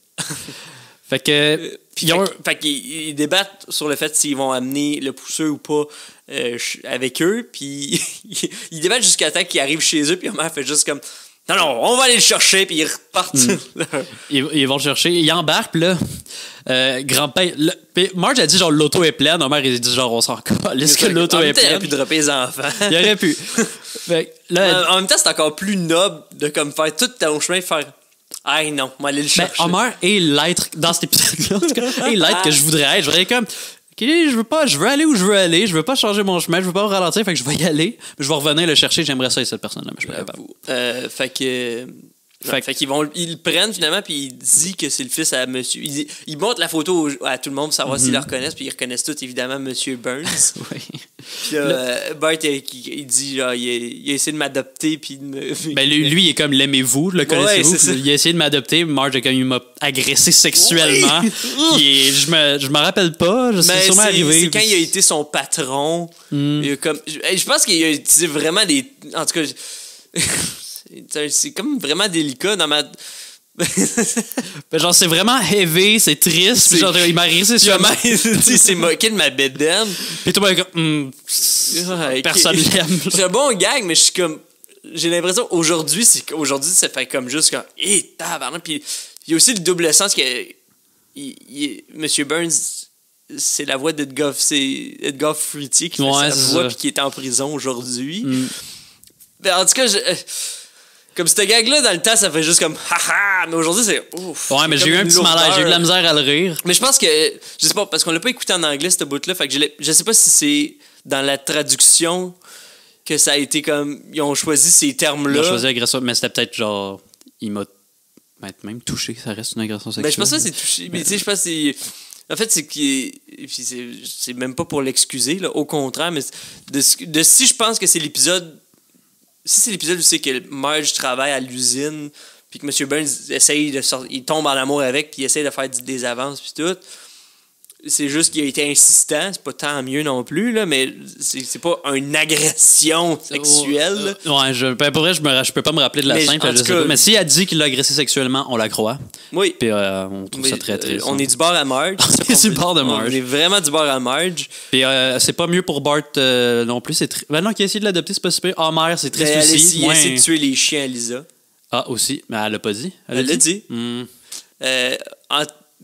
Fait que. Euh, Puis ils ont fait, que- fait qu'ils ils débattent sur le fait s'ils vont amener le pousseux ou pas euh, ch- avec eux. Puis ils débattent jusqu'à temps qu'ils arrivent chez eux. Puis Homer fait juste comme non, non, on va aller le chercher. Puis ils repartent. Ils, ils vont le chercher. Ils embarquent, puis là, euh, grand-père. le- puis Marge a dit genre l'auto est pleine. Homer, il dit genre on s'en calisse que l'auto en est même temps, il aurait pleine. pu dropper les enfants. Il aurait pu. Fait que là, en, en même temps, c'est encore plus noble de comme faire tout ton chemin et faire ah non, on va aller le ben, chercher. Homer est l'être dans cet épisode-là. En tout cas, est l'être que je voudrais être. Je voudrais être comme. OK, je veux pas, je veux aller où je veux aller, je veux pas changer mon chemin, je veux pas ralentir, fait que je vais y aller, je vais revenir le chercher, j'aimerais ça et cette personne-là, mais je suis pas capable. Euh, fait que. Fait, fait qu'ils vont, ils le prennent finalement, puis il dit que c'est le fils à monsieur. Il, dit- il montre la photo au- à tout le monde pour savoir s'ils le reconnaissent, puis ils reconnaissent tous évidemment monsieur Burns. Oui. Puis là, euh, Bart, il, il- il dit, genre, il, a, il a essayé de m'adopter, puis de me. Ben, lui, lui, il est comme l'aimez-vous, le connaissez-vous. Ouais, c'est puis ça. il a essayé de m'adopter. Marge, comme il m'a agressé sexuellement. Oui. Puis je me, je me rappelle pas. Je Mais suis sûrement c'est, arrivé. c'est quand il a été son patron. Il a comme, je, je pense qu'il a utilisé vraiment des. En tout cas, c'est, c'est comme vraiment délicat dans ma. Ben, genre, c'est vraiment heavy, c'est triste. Puis C'est- genre, il m'a agressé Puis sexuellement. il s'est moqué de ma bédaine. Puis tout le monde est comme, hmm, Ouais, personne ok. l'aime. C'est un bon gag, mais je suis comme. J'ai l'impression aujourd'hui, c'est qu'aujourd'hui, ça fait comme juste comme. Hé, tabarnak. Puis il y a aussi le double sens que. Il, il- Monsieur Burns, c'est la voix d'Edgar, c'est Edgar Fruitier qui fait Ouais, sa c'est voix ça. puis qui est en prison aujourd'hui. Mm. Ben, en tout cas, je- euh, comme ce gag-là, dans le temps, ça fait juste comme haha, mais aujourd'hui, c'est ouf. Ouais, mais C'est j'ai eu comme un une petit malaise. J'ai eu de la lourdeur. misère à le rire. Mais je pense que, je sais pas, parce qu'on l'a pas écouté en anglais, ce bout-là, fait que je, l'ai- je sais pas si c'est dans la traduction que ça a été comme, ils ont choisi ces Il a termes-là. choisi agression, mais c'était peut-être genre, il m'a ben, même touché. Ça reste une agression sexuelle. Ben, je pense que c'est touché. Mais tu sais, je pense que c'est. En fait, c'est qu'il. et puis c'est, c'est même pas pour l'excuser, là, au contraire, mais de, ce- de si je pense que c'est l'épisode. Si c'est l'épisode où c'est que Marge travaille à l'usine, puis que M. Burns essaye de sortir. Il tombe en amour avec, puis il essaye de faire du- des avances, puis tout. C'est juste qu'il a été insistant, c'est pas tant mieux non plus, là, mais c'est, c'est pas une agression sexuelle. là. Ouais, je, ben, pour vrai, je, me, je peux pas me rappeler de la Mais scène. en fait que je tout sais cas- pas. Mais s'il a dit qu'il l'a agressé sexuellement, on la croit. Oui. Puis euh, on trouve ça Mais, très euh, triste. on hein. est du bord à Marge. On est du bord de Marge. On est vraiment du bord à Marge. Puis euh, c'est pas mieux pour Bart euh, non plus. C'est tri- ben non, qui a essayé de l'adopter, c'est pas super. Homer, c'est Mais triste elle aussi. essaie, il Moins- essaie de tuer les chiens à Lisa. Ah, aussi. Mais elle l'a pas dit. Elle l'a dit. Hmm. Euh, en-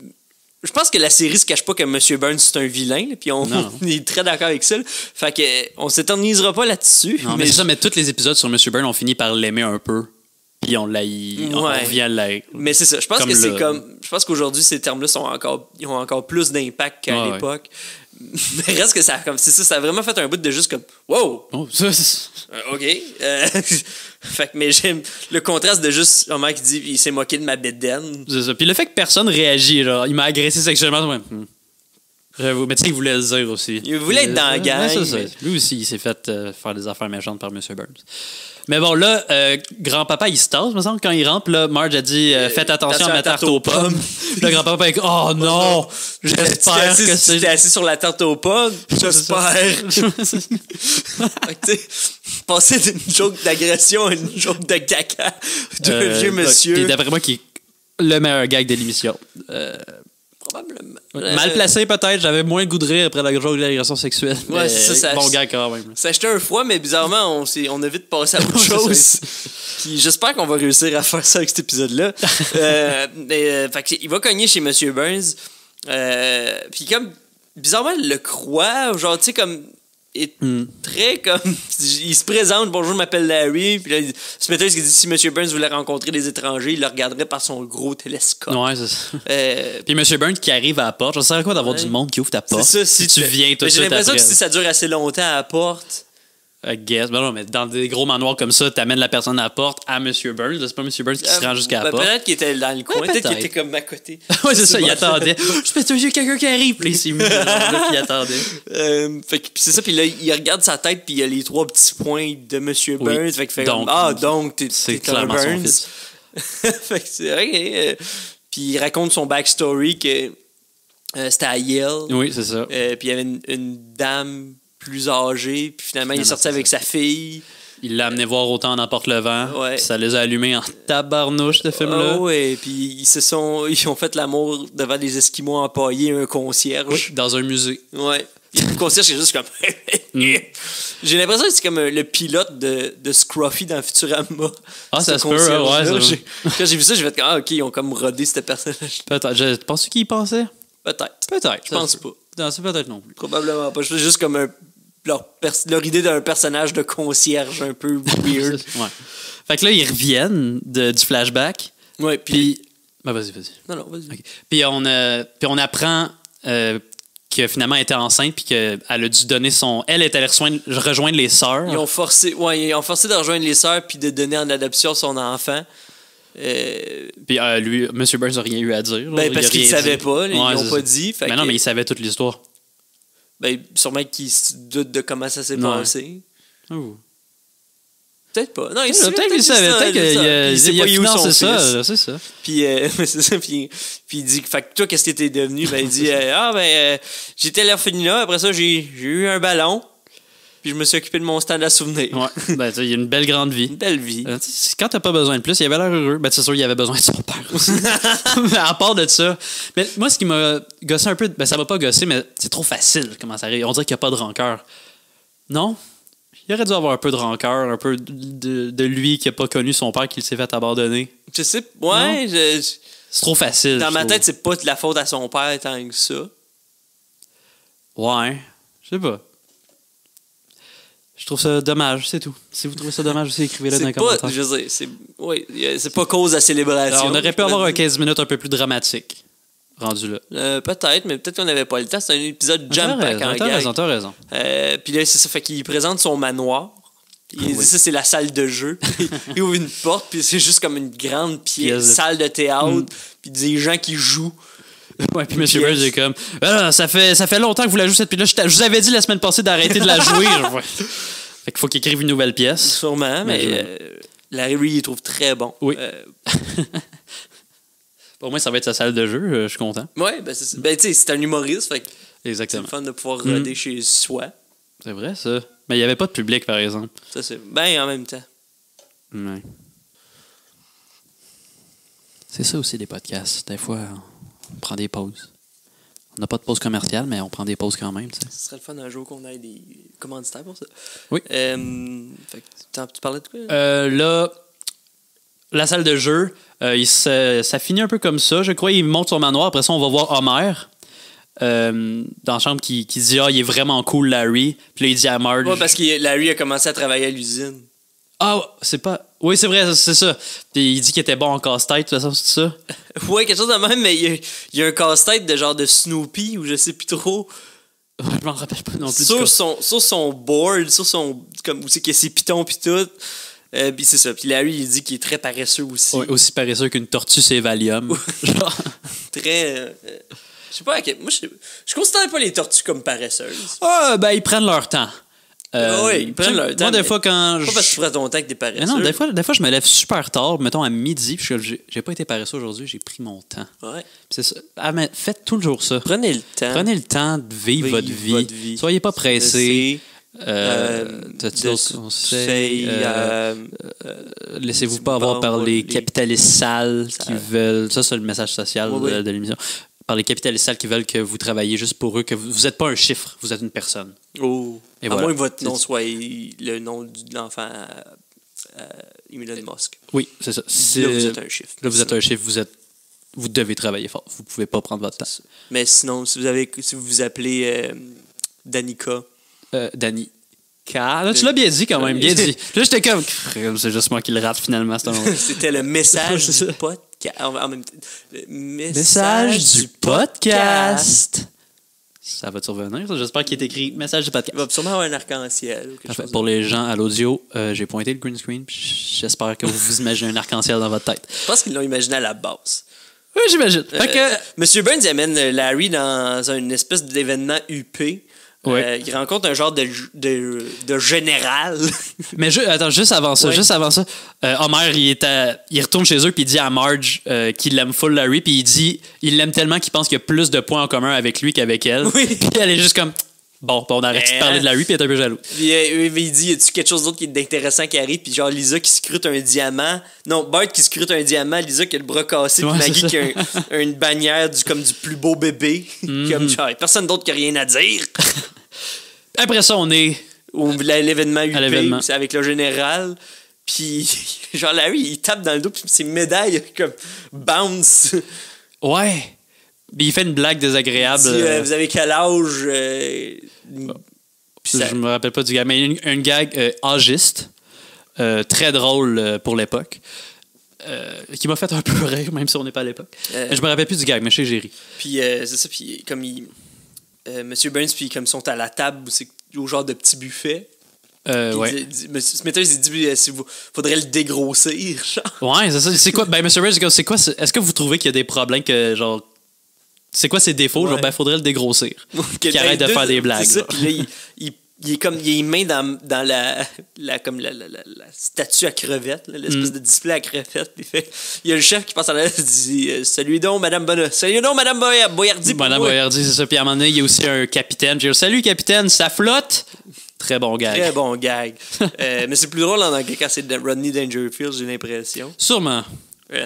je pense que la série se cache pas que M. Burns c'est un vilain, là, puis on, Non. on est très d'accord avec ça. là. Fait que euh, on s'éternisera pas là-dessus. Non, mais, c'est ça, mais tous les épisodes sur M. Byrne, on finit par l'aimer un peu. Puis on l'haït. On, on Ouais. revient à l'haïr. Mais c'est ça. Je pense Comme que c'est le- comme. Je pense qu'aujourd'hui, ces termes-là sont encore, ils ont encore plus d'impact qu'à Ouais, ouais. l'époque. Mais reste que ça, a comme, c'est ça, ça a vraiment fait un bout de juste comme wow, Oh, ça, c'est- euh, ok. Euh, fait que, mais j'aime le contraste de juste un mec qui dit il s'est moqué de ma bédaine. c'est ça. Puis le fait que personne réagit, genre, il m'a agressé sexuellement, ouais, hmm. J'avoue. Mais tu sais, il voulait le dire aussi. Il voulait être dans la gang, Ouais, c'est ça. mais- Lui aussi, il s'est fait euh, faire des affaires méchantes par M. Burns. Mais bon, là, euh, grand-papa, il se tasse, me semble, quand il rentre. Puis là, Marge a dit euh, faites attention à ma tarte aux pommes. Puis le grand-papa est comme oh non, J'espère j'espère que que c'est. T'es assis sur la tarte aux pommes. J'espère. Fait que, tu sais, passer d'une joke d'agression à une joke de caca d'un Euh, vieux monsieur. Puis d'après moi, qui est le meilleur gag de l'émission. Euh, Probablement. Mal Euh, placé peut-être, j'avais moins le goût de rire après la joke de l'agression sexuelle. Ouais, mais c'est ça, ça- bon gag quand même. Ça acheté un foie, mais bizarrement, on, s'est- on a vite passé à autre chose. Puis j'espère qu'on va réussir à faire ça avec cet épisode-là. euh, mais, euh, fait que il va cogner chez Monsieur Burns. Euh, puis comme, bizarrement, il le croit. Genre, tu sais, comme... est Mm. très comme... Il se présente, bonjour, je m'appelle Larry. Puis là, il- Smithers qui dit si Monsieur Burns voulait rencontrer des étrangers, il le regarderait par son gros télescope. Ouais, c'est ça. Euh, Puis M. Burns qui arrive à la porte, je sais à quoi d'avoir Ouais. du monde qui ouvre ta c'est porte. ça, si tu te- viens tout Mais de j'ai suite l'impression après. que si ça dure assez longtemps à la porte... I guess. Ben non, mais dans des gros manoirs comme ça, t'amènes la personne à la porte à M. Burns. C'est pas M. Burns qui se rend jusqu'à la Ben, porte. peut-être qu'il était dans le coin, Ouais, peut-être qu'il peut-être. était comme à côté. Ouais, c'est ça, il bon. attendait. Je pète un yeux, quelqu'un qui arrive. Puis il s'est mis là, puis il attendait. Euh, fait que, puis c'est ça, puis là, il regarde sa tête, puis il y a les trois petits points de Monsieur Oui. Burns. Fait qu'il fait Donc, comme, ah, donc, t'es, C'est t'es un clairement son Burns. fils. Fait que c'est ok. euh, puis il raconte son backstory que euh, c'était à Yale. Oui, c'est ça. Euh, puis il y avait une, une dame plus âgée, puis finalement, il est Finalement, sorti c'est avec ça. sa fille. Il l'a amené voir autant n'emporte le vent. Ouais. Ça les a allumés en tabarnouche, ce film-là. Oh, ouais, puis ils se sont, ils ont fait l'amour devant des Esquimaux empaillés, un concierge. Oui, dans un musée. Ouais. Puis le concierge, c'est juste comme. J'ai l'impression que c'est comme euh, le pilote de, de Scruffy dans Futurama. Ah, Ce ça se peut, concierge-là. ouais, ça- J'ai- Quand j'ai vu ça, j'ai fait comme, ah, ok, ils ont comme rodé cette personnage. Peut-être. Je... Penses-tu qu'il y pensait? Peut-être. Peut-être. Je pense pas. Non, c'est peut-être non plus. Probablement pas. Je fais juste comme un, leur, pers- leur idée d'un personnage de concierge un peu weird. Ouais. Fait que là, ils reviennent de, du flashback. Ouais, puis. Puis. Ben, vas-y, vas-y. Non, non, vas-y. Ok. Puis on, euh, puis on apprend euh, que finalement elle était enceinte puis qu'elle a dû donner son. Elle est allée rejoindre, rejoindre les sœurs. Ils ont forcé, ouais, ils ont forcé de rejoindre les sœurs puis de donner en adoption son enfant. Euh, Puis euh, lui, M. Burns n'a rien eu à dire. là. ben, Il a parce qu'ils ne rien savaient dit. pas, ils Ouais, l'ont c'est pas ça. dit. Fait Mais que- non, mais il savait toute l'histoire. Ben, sûrement qu'ils se doutent de comment ça s'est Ouais. passé. Oh. Peut-être pas. Non, il Peut-être qu'il savait, peut-être qu'il a, il sait il a pas où son financé ça, fils. là, c'est ça. Puis, euh, c'est ça, puis, puis il dit, fait que toi, qu'est-ce que t'étais devenu? Ben, il dit, euh, ah, ben, euh, j'étais à l'orphelinat, après ça, j'ai j'ai eu un ballon, puis je me suis occupé de mon stand à souvenirs. Ouais. Ben, tu sais, il y a une belle grande vie. Une belle vie. Euh, tu sais, quand t'as pas besoin de plus, il avait l'air heureux. Ben, c'est sûr, il avait besoin de son père aussi. Mais à part de ça. Mais moi, ce qui m'a gossé un peu, ben, ça m'a pas gossé, mais c'est trop facile comment ça arrive. On dirait qu'il n'y a pas de rancœur. Non? Il aurait dû avoir un peu de rancœur, un peu de, de lui qui a pas connu son père, qui s'est fait abandonner. Je sais, ouais, je- je- C'est trop facile. dans je ma trouve. tête, c'est pas de la faute à son père tant que ça. Ouais. Je sais pas. Je trouve ça dommage, c'est tout. Si vous trouvez ça dommage aussi, écrivez-le dans les C'est pas, commentaires. je veux dire, c'est, ouais, y a- c'est pas cause à célébration. Alors, on aurait pu je avoir pourrais un quinze minutes un peu plus dramatique. Rendu là. Euh, peut-être, mais peut-être qu'on n'avait pas le temps. C'est un épisode T'as jump-pack raison, en t'as gag. raison, t'as raison. Euh, Puis là, c'est ça. Fait qu'il présente son manoir. Il dit Oui. ça, c'est la salle de jeu. Il ouvre une porte, puis c'est juste comme une grande pièce, Pièce de- salle de théâtre, Mm. puis des gens qui jouent. Ouais, puis M. Pièce. Burns est comme ah, ça, fait, ça fait longtemps que vous la jouez cette pièce-là. Je, t'a- je vous avais dit la semaine passée d'arrêter de la jouer. Ouais. Fait qu'il faut qu'il écrive une nouvelle pièce. Sûrement, mais Mais- euh, Larry, il trouve très bon. Oui. Euh, Au moins, ça va être sa salle de jeu. euh, je suis content. ouais, ben, c'est, ben, tu sais, c'est un humoriste, fait que c'est Exactement. le fun de pouvoir Mm. roder chez soi. C'est vrai, ça. Mais il n'y avait pas de public, par exemple. Ça, c'est ben en même temps. Ouais. C'est ça aussi, les podcasts. Des fois, on prend des pauses. On n'a pas de pause commerciale, mais on prend des pauses quand même. Tu sais. Ce serait le fun un jour qu'on ait des commanditaires pour ça. Oui. Euh, fait que, t'en- tu parlais de quoi? Euh, là, la salle de jeu, euh, il se- ça finit un peu comme ça. Je crois qu'il monte son manoir. Après ça, on va voir Homer euh, dans la chambre qui, qui dit « Ah, il est vraiment cool, Larry. » Puis là, il dit à Marge... Ouais, parce que Larry a commencé à travailler à l'usine. Ah, c'est pas... Oui, c'est vrai, c'est ça. Puis il dit qu'il était bon en casse-tête, de toute façon, c'est ça? Ouais, quelque chose de même, mais il y a, il y a un casse-tête de genre de Snoopy ou je sais plus trop. Je m'en rappelle pas non plus. du Sur cas. son, sur son board, sur son. Comme, où c'est qu'il y a ses pitons pis tout. Euh, pis c'est ça. Puis Larry, il dit qu'il est très paresseux aussi. Ouais, aussi paresseux qu'une tortue, c'est Valium. Genre... Très. euh, euh, je sais pas à quel. Moi, je, je considère pas les tortues comme paresseuses. Ah, ben, ils prennent leur temps. Ah ouais, ils prennent tu sais, leur temps, Moi, des mais fois, quand Pas je... parce que tu feras ton temps avec des paresseux. Mais non, des fois, des fois, je me lève super tard, mettons à midi, puis je suis- j'ai j'ai pas été paresseux aujourd'hui, j'ai pris mon temps. Ouais. Puis c'est ça. Ah, mais faites toujours ça. Prenez le temps. Prenez le temps de vivre, Vivre votre, vie. votre vie. Soyez pas pressés. Euh, Euh, T'as-tu de d'autres conseils? conseils, Euh, euh, Laissez-vous du pas avoir bon, par les les- capitalistes sales qui Sales. veulent. Ça, c'est le message social Oui, oui. de, de l'émission. Par les capitalistes sales qui veulent que vous travaillez juste pour eux, que vous n'êtes pas un chiffre, vous êtes une personne. Oh. Et à voilà. moins que votre nom C'est- soit le nom de l'enfant euh, euh, Elon Musk. Oui, c'est ça. C'est- Là, vous êtes un chiffre. Là, vous êtes un chiffre, vous êtes. Vous devez travailler fort. Vous pouvez pas prendre votre temps. Mais sinon, si vous avez, si vous vous appelez euh, Danica, Euh, Danny. Car... Là, tu l'as bien dit quand même, bien dit. Là, j'étais comme. C'est juste moi qui le rate finalement, c'est un c'était le message C'est ça. du podcast. En, en même temps, le Message du podcast. Ça va te survenir, ça? J'espère qu'il est écrit message du Il podcast. va sûrement avoir un arc-en-ciel. ou quelque Parfait. chose Pour les gens à l'audio, euh, j'ai pointé le green screen. puis J'espère que vous vous imaginez un arc-en-ciel dans votre tête. Je pense qu'ils l'ont imaginé à la base. Oui, j'imagine. Fait que. Euh, Monsieur Burns il amène euh, Larry dans une espèce d'événement huppé. Ouais. Euh, il rencontre un genre de, de, de général. Mais ju- attends, juste avant ça, Ouais. juste avant ça, euh, Homer, il, est à- il retourne chez eux puis il dit à Marge euh, qu'il l'aime full Larry puis il dit il l'aime tellement qu'il pense qu'il y a plus de points en commun avec lui qu'avec elle. Oui. Puis elle est juste comme bon, on arrête de Euh. parler de Larry puis elle est un peu jaloux. Puis, euh, il dit, y a-tu quelque chose d'autre qui est d'intéressant qui arrive? Puis genre Lisa qui scrute un diamant. Non, Bart qui scrute un diamant, Lisa qui a le bras cassé, Ouais, puis Maggie c'est qui a un- une bannière du, comme du plus beau bébé. Comme genre, personne d'autre qui a rien à dire. Après ça, on est Ou là, l'événement U P, l'événement. c'est avec le général. Puis genre Larry, il tape dans le dos, puis ses médailles comme bounce. ouais. Puis il fait une blague désagréable. Il dit, euh, euh, vous avez quel âge? Euh, puis ça- Je me rappelle pas du gag, mais une, une gag euh, âgiste, euh, très drôle euh, pour l'époque, euh, qui m'a fait un peu rire, même si on n'est pas à l'époque. Euh, Je me rappelle plus du gag, mais je sais que j'ai ri. Puis euh, c'est ça, puis comme il. Euh, Monsieur Burns, puis comme ils sont à la table, où c'est au genre de petit buffet. Euh, Puis ouais. il dit- dit- Monsieur Smithers, il dit euh, si vous, faudrait le dégrossir. Genre. Ouais, c'est ça. C'est quoi? Ben, monsieur Burns, c'est quoi- c'est quoi? c'est- Est-ce que vous trouvez qu'il y a des problèmes que, genre. C'est quoi ses défauts? Genre, Ouais. ben, faudrait le dégrossir. Qu'il arrête de Deux- faire des blagues. C'est ça, là. puis là, il, il, il est comme. Il a les mains dans, dans la, la, comme la, la, la, la statue à crevettes, là, l'espèce Mm. de display à crevettes. Il, fait, il y a le chef qui passe en l'air et dit euh, Salut donc, Madame Bonne. Salut donc, Madame Boy- Boyardi. pour Madame moi. Boyardi, c'est ça. Puis à un moment donné, il y a aussi un capitaine. J'ai dit, salut, capitaine, ça flotte? Très bon gag. Très bon gag. Euh, mais c'est plus drôle en anglais quand c'est de- Rodney Dangerfield, j'ai l'impression. Sûrement. Euh,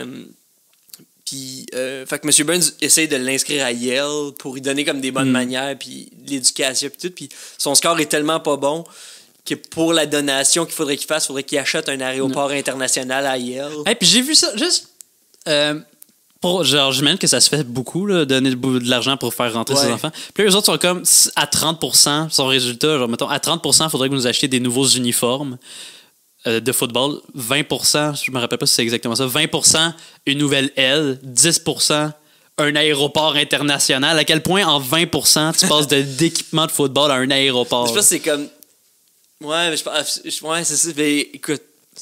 Puis, euh, fait que M. Burns essaye de l'inscrire à Yale pour lui donner comme des bonnes Mm. manières, puis l'éducation, puis tout. Puis son score est tellement pas bon que pour la donation qu'il faudrait qu'il fasse, il faudrait qu'il achète un aéroport international à Yale. Et puis j'ai vu ça juste. euh, pour, genre, j'imagine que ça se fait beaucoup, là, donner de, de l'argent pour faire rentrer Ouais. ses enfants. Puis là, eux autres sont comme s- à trente pour cent, son résultat, genre, mettons, à trente pour cent, il faudrait que vous nous achetiez des nouveaux uniformes euh, de football. vingt pour cent, je me rappelle pas si c'est exactement ça, vingt pour cent une nouvelle aile, dix pour cent un aéroport international. À quel point en vingt pour cent tu passes de- d'équipement de football à un aéroport? Je pense que c'est comme. Ouais, mais je pense. je- Ouais, c'est ça. Mais écoute.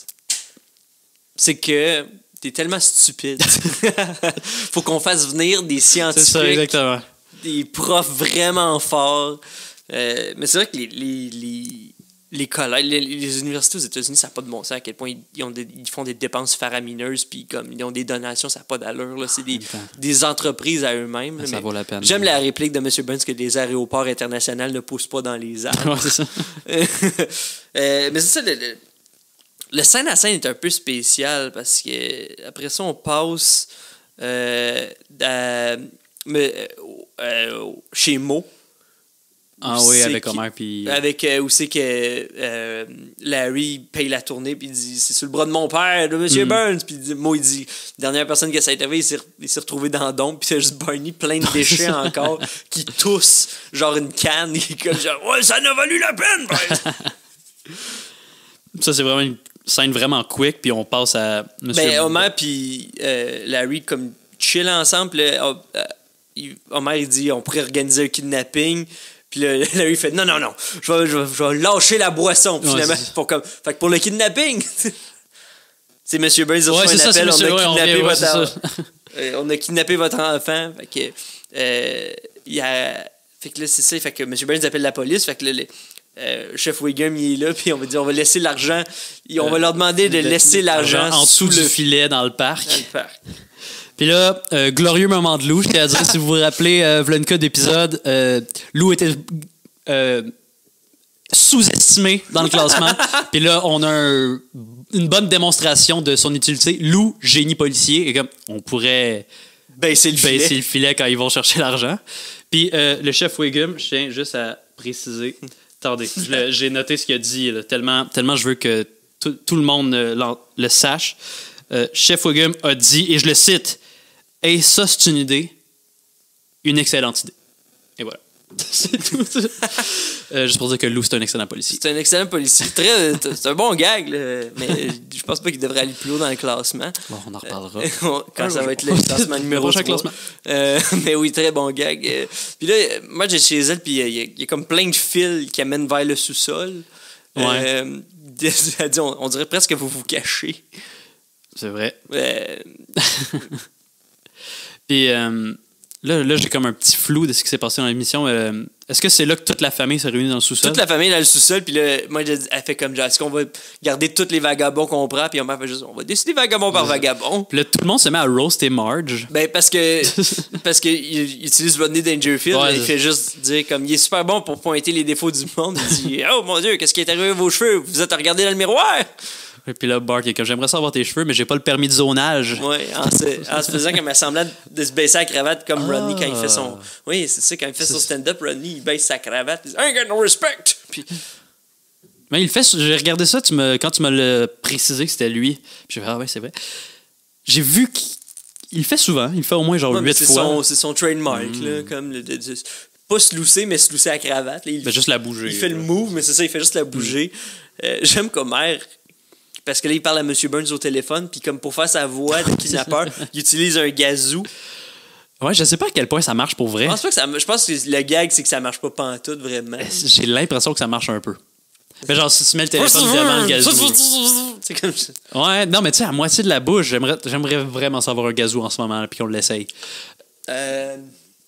C'est que t'es tellement stupide. Faut qu'on fasse venir des C'est ça, scientifiques, exactement. des profs vraiment forts. Euh, mais c'est vrai que les, les, les, les collèges, les, les universités aux États-Unis, ça n'a pas de bon sens à quel point ils, ils ont des- ils font des dépenses faramineuses, puis comme ils ont des donations, ça n'a pas d'allure. Là. C'est des, temps. des entreprises à eux-mêmes. là, Ça mais vaut la peine. J'aime la réplique de M. Burns que les aéroports internationaux ne poussent pas dans les arbres. Ouais, c'est ça. Euh, mais c'est ça, le, le, le scène à scène est un peu spécial parce que après ça, on passe euh, à- mais, euh, chez Mo. Ah Où oui, c'est avec qui- Homer, puis... Avec euh, où c'est que euh, Larry paye la tournée, puis il dit c'est sur le bras de mon père, de M. Mm. Burns. Puis il dit- Mo, il dit dernière personne qui a été arrivée, il s'est il s'est retrouvé dans le dôme, puis c'est juste Barney plein de déchets encore, qui tousse genre une canne, qui est comme genre ouais, ça en a valu la peine, Burns. Ça, c'est vraiment une scène vraiment quick, puis on passe à Monsieur... Ben, Homer puis euh, Larry comme chill ensemble. Puis là, oh, euh, il- Homer il dit on pourrait organiser un kidnapping. Puis là, Larry fait non, non, non, je vais, je vais, je vais lâcher la boisson. Puis Ouais, finalement, c'est ça. pour, comme, fait que pour le kidnapping, c'est M. Burns qui Ouais, reçoit c'est un ça, c'est appel, on monsieur, a ouais, on kidnappé revient, ouais, votre c'est ça. enfant. Euh, on a kidnappé votre enfant. Fait que, euh, il y a, fait que là, c'est ça. Fait que M. Burns appelle la police. Fait que là, le euh, chef Wiggum, il est là. Puis on va dire, on va laisser l'argent. Et on va leur demander de Le- laisser l'argent en dessous sous du le filet dans le parc. dans le parc. Puis là, euh, glorieux moment de Lou, je tiens à dire, si vous vous rappelez, euh, v'là une cas d'épisode, euh, Lou était... euh, sous-estimé dans le classement. Puis là, on a un- une bonne démonstration de son utilité. Lou, génie policier, et comme on pourrait Baisser le filet. baisser le filet quand ils vont chercher l'argent. Puis euh, le chef Wiggum, je tiens juste à préciser. Attendez, je le- j'ai noté ce qu'il a dit, là, tellement, tellement je veux que tout, tout le monde euh, l'en- le sache. Euh, chef Wiggum a dit, et je le cite, « Hey, ça, c'est une idée, une excellente idée. » Et voilà. C'est tout. Euh, juste pour dire que Lou, c'est un excellent policier. C'est un excellent policier. Très, c'est un bon gag, là, mais je pense pas qu'il devrait aller plus haut dans le classement. Bon, on en reparlera. Quand ça va être le classement numéro Prochain trois. classement. Euh, mais oui, très bon gag. Euh, Puis là, moi, j'ai chez elle, puis il y, a- il y a comme plein de fils qui amènent vers le sous-sol. Ouais. Euh, elle dit, on, on dirait presque que vous vous cachez. C'est vrai. Euh, Puis euh, là, là j'ai comme un petit flou de ce qui s'est passé dans l'émission. Euh, Est-ce que c'est là que toute la famille s'est réunie dans le sous-sol? toute la famille est dans le sous-sol, puis là, moi, elle elle fait comme genre, est-ce qu'on va garder tous les vagabonds qu'on prend, puis on fait juste, on va décider vagabond par vagabond. Puis là, tout le monde se met à roaster Marge. Ben, parce que parce que il, il utilise Rodney Dangerfield, Ouais, il c'est- fait juste dire comme il est super bon pour pointer les défauts du monde. Il dit oh mon Dieu, qu'est-ce qui est arrivé à vos cheveux? Vous êtes à regarder dans le miroir? Et puis là, Bart, il est comme, j'aimerais savoir tes cheveux, mais j'ai pas le permis de zonage. Ouais, en se, en se faisant comme un semblant de se baisser la cravate comme Ah. Rodney quand il fait son. Oui, c'est ça, quand il fait son stand-up, Rodney, il baisse sa cravate. Il dit I ain't got no respect! Puis, Mais il le fait, j'ai regardé ça tu me, quand tu m'as le précisé que c'était lui. Puis j'ai fait, ah ouais, c'est vrai. J'ai vu qu'il il le fait souvent. Il le fait au moins genre ouais, mais huit c'est fois. son, c'est son trademark, là, comme le, de- de- pas se lousser, mais se lousser la cravate. Là, il, Ben, juste la bouger. il fait le move, mais c'est ça, il fait juste la bouger. Euh, J'aime qu'Homer, parce que là, il parle à M. Burns au téléphone, puis comme pour faire sa voix de kidnappeur, il utilise un gazou. Ouais, je sais pas à quel point ça marche pour vrai. Je pense, pas que ça, je pense que le gag, c'est que ça marche pas pantoute, vraiment. J'ai l'impression que ça marche un peu. Mais genre, si tu mets le téléphone devant le gazou. C'est comme ça. Ouais, non, mais tu sais, à moitié de la bouche, j'aimerais, j'aimerais vraiment savoir un gazou en ce moment, là, puis qu'on l'essaye. Euh,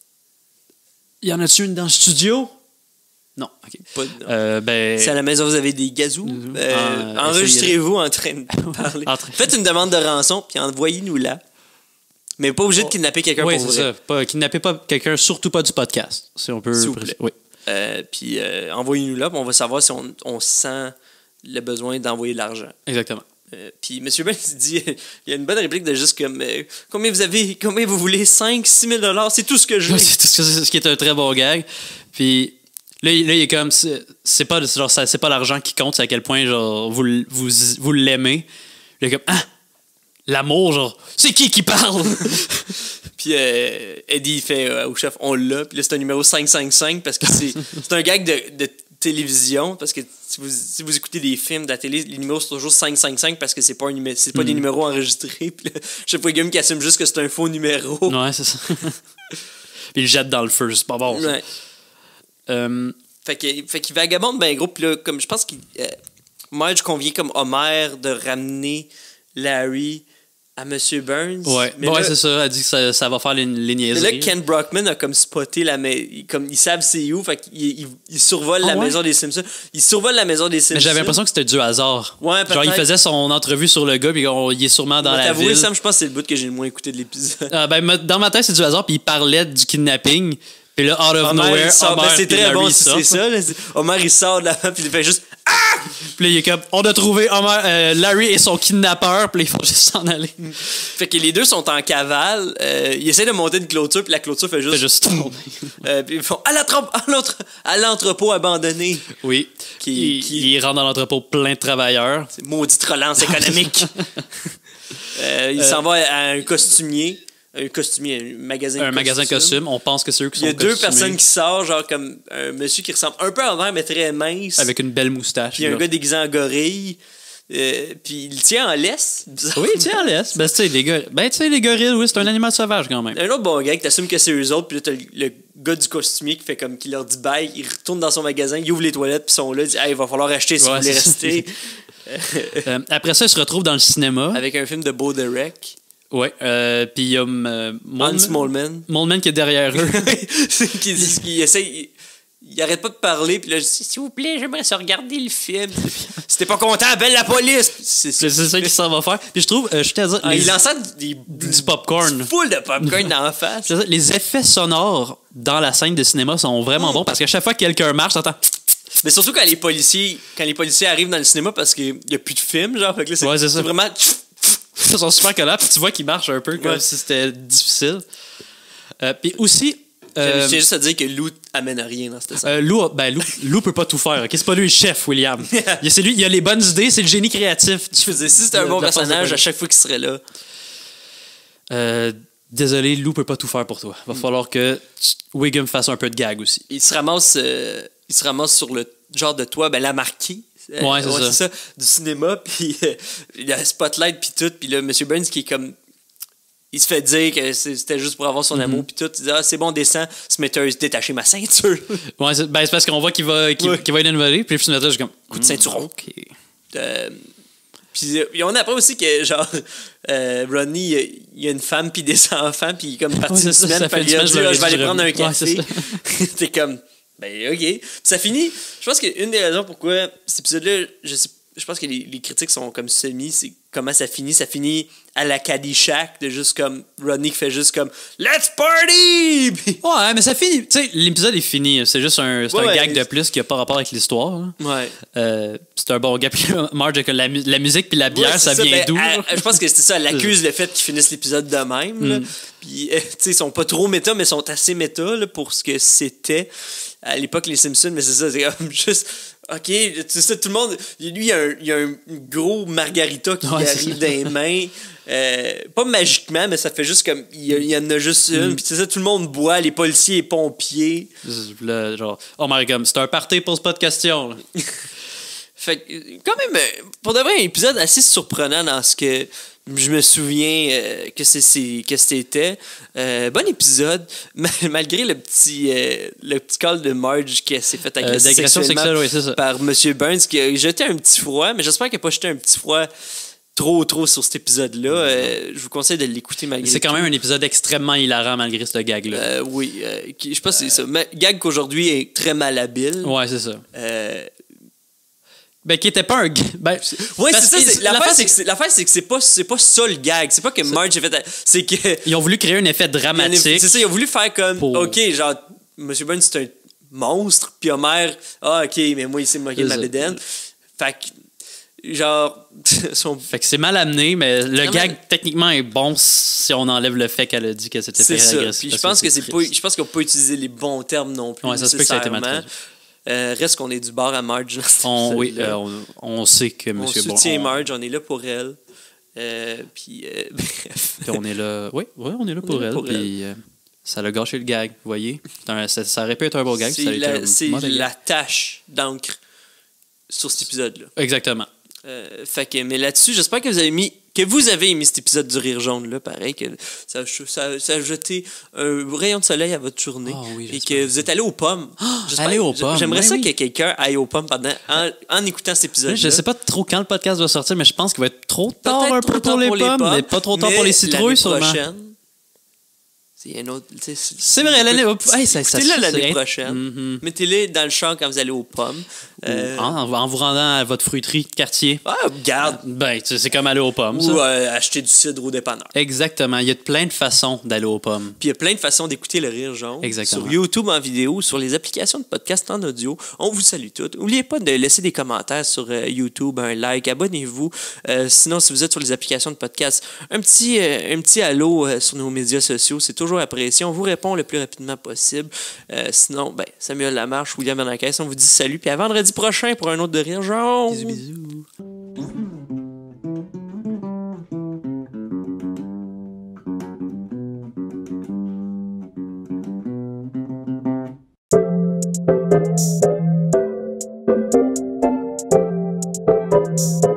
Y en a-tu une dans le studio? Non, ok. pas- Euh, ben. Si à la maison vous avez des gazous, euh, Ah, enregistrez-vous en train de parler. En train- Faites une demande de rançon, puis envoyez-nous là. Mais pas obligé de kidnapper quelqu'un Oui, pour c'est vrai. ça. Pas, kidnappez pas quelqu'un, surtout pas du podcast. Si on peut. S'il vous plaît. Oui. Euh, puis euh, envoyez-nous là, puis on va savoir si on, on sent le besoin d'envoyer de l'argent. Exactement. Euh, puis M. Ben il dit, il y a une bonne réplique de juste comme euh, combien vous avez, combien vous voulez, cinq, six mille dollars, c'est tout ce que je veux. C'est tout ce que- ce qui est un très bon gag. Puis là, il là, il est comme, c'est c'est pas, c'est genre, ça- c'est pas l'argent qui compte, c'est à quel point genre, vous, l- vous, vous l'aimez. Il est comme, ah, l'amour, genre, c'est qui qui parle? Puis euh, Eddie il fait euh, au chef, on l'a. Puis là, c'est un numéro cinq cent cinquante-cinq parce que c'est c'est un gag de, de télévision. Parce que si vous, si vous écoutez des films de la télé, les numéros sont toujours cinq cent cinquante-cinq parce que c'est pas, un numé- c'est pas des numéros enregistrés. Puis là, chef Wiggum qui assume juste que c'est un faux numéro. Ouais, c'est ça. Puis il le jette dans le feu, c'est pas bon. Ça. Ouais. Euh, Fait que- fait qu'il vagabonde ben gros. Puis là, comme je pense qu'il. Euh, Marge convient comme Homer de ramener Larry à M. Burns. ouais, Mais ouais là- c'est ça. Elle dit que ça, ça va faire les, les Mais là, niaiseries. Ken Brockman a comme spoté la maison. Comme ils savent c'est où, fait qu'il il, il survole Ah la ouais? maison des Simpsons. Il survole la maison des Simpsons. Mais j'avais l'impression que c'était du hasard. Ouais, Genre, il peut-être. faisait son entrevue sur le gars, puis on- il est sûrement dans Moi, la t'avouer, ville. Sam, je pense que c'est le bout que j'ai le moins écouté de l'épisode. Ah, ben, ma- dans ma tête, c'est du hasard, puis il parlait du kidnapping. Puis là, out of Homer, nowhere, il sort, Homer ben, c'est puis très Larry bon si sortent. c'est ça. Là, c'est- Homer, il sort de là puis il fait juste. Puis là, il est comme, on a trouvé Homer, euh, Larry et son kidnappeur, puis là, il faut juste s'en aller. Fait que les deux sont en cavale. Euh, ils essaient de monter une clôture, puis la clôture fait juste. Fait juste tomber. Euh, puis ils font à l'entre- à l'entre- à l'entrepôt abandonné. Oui. Qui- il, qui- il rentre dans l'entrepôt plein de travailleurs. C'est maudite relance économique. Euh, il Euh, s'en va à un costumier. Un costumier, un magasin de Un magasin de costumes, on pense que c'est eux qui Il y a sont deux costumés. personnes qui sortent, genre comme un monsieur qui ressemble un peu à Homer, mais très mince. Avec une belle moustache. Puis un là. gars déguisé en gorille. Euh, puis il le tient en laisse. bizarre. Oui, tiens, laisse. Ben, tu sais, les gars, ben, tu sais, les gorilles, oui, c'est un animal sauvage quand même. Un autre bon gars que t'assumes que c'est eux autres, puis là t'as le, le gars du costumier qui fait comme qui leur dit bye, il retourne dans son magasin, il ouvre les toilettes, puis ils sont là, il dit hey, il va falloir acheter si Ouais, vous voulez c'est ça. rester. Euh, après ça, ils se retrouvent dans le cinéma. Avec un film de Beau Derek. Ouais. Euh, puis il y a euh, Hans Moleman, Smallman. Moleman qui est derrière eux. qui dit qu'il essaye. Il, il arrête pas de parler, puis là, je dis s'il vous plaît, j'aimerais ça regarder le film. Si t'es pas content, appelle la police. C'est C'est c'est ça qu'il s'en va faire. Puis je trouve, euh, je tiens à dire, Ah, les, il lançait des, du popcorn. full de popcorn dans la face. Je veux dire, les effets sonores dans la scène de cinéma sont vraiment bons parce qu'à chaque fois que quelqu'un marche, t'entends Mais surtout quand les policiers quand les policiers arrivent dans le cinéma parce qu'il n'y a plus de film, genre. Fait que là, c'est, Ouais, c'est ça. c'est vraiment... Ils sont super collants, puis tu vois qu'ils marchent un peu comme Ouais. si c'était difficile. Euh, puis aussi... Je euh, tiens juste à dire que Lou amène à rien dans cette scène. Euh, Lou, ben, Lou, Lou peut pas tout faire. ok? C'est pas lui le chef, William. Il, c'est lui, il a les bonnes idées, c'est le génie créatif. Je faisais, si c'était un de- bon de la force de personnage, à police. chaque fois qu'il serait là. Euh, désolé, Lou peut pas tout faire pour toi. Va falloir que tu- Wiggum fasse un peu de gag aussi. Il se ramasse, euh, il se ramasse sur le genre de toit, ben la marquée. Euh, Ouais, c'est ça. du cinéma, puis euh, il y a un spotlight, puis tout. Puis là, M. Burns qui est comme. Il se fait dire que c'est- c'était juste pour avoir son amour, puis tout. Il dit, ah, c'est bon, descend. Smithers, détacher ma ceinture. Ouais, c'est, ben, c'est parce qu'on voit qu'il va, qu'il, Ouais. qu'il va être innové, puis le je suis comme. Coup de ceinturon. Ok. Euh, puis euh, on apprend aussi que, genre, euh, Rodney, il y a- il y a une femme, puis des enfants, puis il est comme parti Ouais, c'est une ça, semaine, ça fait puis une il a semaine, dit, je ah, l'aurais je vais aller dit, prendre un j'aurais- café. Ouais, T'es comme, ben, ok. Puis ça finit. Je pense qu'une des raisons pourquoi cet épisode-là, je sais je pense que les, les critiques sont comme semi, c'est comment ça finit. Ça finit à la Caddyshack, de juste comme Rodney qui fait juste comme Let's party! Puis- Ouais, mais ça finit. Tu sais, l'épisode est fini. C'est juste un, c'est Ouais, un ouais. gag de plus qui a pas rapport avec l'histoire. hein. Ouais. Euh, c'est un bon gag. Puis Marge, que la, mu- la musique puis la bière, Ouais, ça c'est vient ben, d'où? elle- je pense que c'était ça. Elle accuse le fait qu'ils finissent l'épisode de même. là. Puis, euh, tu sais, ils sont pas trop méta, mais ils sont assez méta là, pour ce que c'était à l'époque, les Simpsons. Mais c'est ça, c'est comme juste. OK, tu sais, tout le monde. Lui, il y a un, il y a un gros margarita qui Ouais, c'est arrive ça. dans les mains. Euh, pas magiquement, mais ça fait juste comme. Il y, a- il y en a juste une. Puis, c'est ça, tout le monde boit, les policiers, les pompiers. Là, genre, oh my god, c'est un party, pose pas de questions. là. Fait que, quand même, euh, pour de vrai, un épisode assez surprenant dans ce que je me souviens euh, que c'est, c'est- que c'était. Euh, bon épisode, ma- malgré le petit, euh, le petit call de Marge qui s'est fait Euh, agresser d'agression sexuellement sexuelle, oui, c'est ça. par M. Burns, qui a jeté un petit froid, mais j'espère qu'il n'a pas jeté un petit froid trop, trop sur cet épisode-là. Euh, je vous conseille de l'écouter malgré C'est quand tout. même un épisode extrêmement hilarant malgré ce gag-là. Euh, oui, euh, qui- je pense que c'est ça. Mais gag qu'aujourd'hui est très malhabile. Ouais, c'est ça. Euh, Ben, qui était pas un. g- Ben, Ouais, parce c'est ça. que c'est- L'affaire, c'est que c'est, l'affaire, c'est que c'est pas, c'est pas ça le gag. C'est pas que Marge a fait. C'est que. Ils ont voulu créer un effet dramatique. C'est ça, ils ont voulu faire comme. Pour- OK, genre, M. Burns, c'est un monstre. Puis Homer, ah, OK, mais moi, il s'est moqué de C'est ma ça. bédaine. Fait que, genre. son- Fait que c'est mal amené, mais le Non, gag, mais- techniquement, est bon si on enlève le fait qu'elle a dit que c'était C'est fait ça. agressif. Puis je parce pense que c'est pas. triste. Je pense qu'on peut pas utiliser les bons termes non plus. Ouais, ça se peut que ça a été mal nécessairement. traduit. Euh, reste qu'on est du bord à Marge dans cet On, oui, épisode-là. euh, on, on sait que On Monsieur soutient Bon. on- Marge, on est là pour elle. Euh, puis, euh, bref. Puis on est là. Oui, oui, on est là On pour est là elle. pour Puis euh, ça l'a gâché le gag, vous voyez. C'est un- ça, ça aurait pu être un beau gag. C'est ça a été la, un c'est mauvais gag. la tâche d'encre sur cet épisode-là. Exactement. Euh, fait que, mais là-dessus, j'espère que vous avez mis que vous avez aimé cet épisode du Rire Jaune là, pareil, que ça, ça, ça a jeté un rayon de soleil à votre journée Ah oui, et j'espère. que vous êtes allé aux pommes. J'espère- allé aux pommes, J'aimerais ben ça oui. que quelqu'un aille aux pommes pendant en, en écoutant cet épisode. Je sais pas trop quand le podcast va sortir, mais je pense qu'il va être trop tard un peu pour les, pommes, mais pas trop tard pour les citrouilles, sûrement. prochaine. C'est un autre. tu sais, C'est vrai, l'année. Hey, ça, ça, Écoutez-le ça, l'année c'est- prochaine. Mhm. Mettez-les dans le champ quand vous allez aux pommes. Euh, En, en vous rendant à votre fruiterie de quartier. ah, garde. Ben, tu sais, c'est comme aller aux pommes. ça. Ou euh, acheter du cidre au dépanneur. Exactement. Il y a plein de façons d'aller aux pommes. Puis il y a plein de façons d'écouter le Rire Jaune. Exactement. Sur YouTube en vidéo, sur les applications de podcast en audio. On vous salue toutes. N'oubliez pas de laisser des commentaires sur euh, YouTube, un like, abonnez-vous. Euh, sinon, si vous êtes sur les applications de podcast, un petit, euh, un petit allô euh, sur nos médias sociaux, c'est toujours apprécié. On vous répond le plus rapidement possible. Euh, sinon, ben, Samuel Lamarche, William Bernanke, on vous dit salut. Puis à vendredi prochain pour un autre de Rire Jaune. Bisous, bisous. Thank you.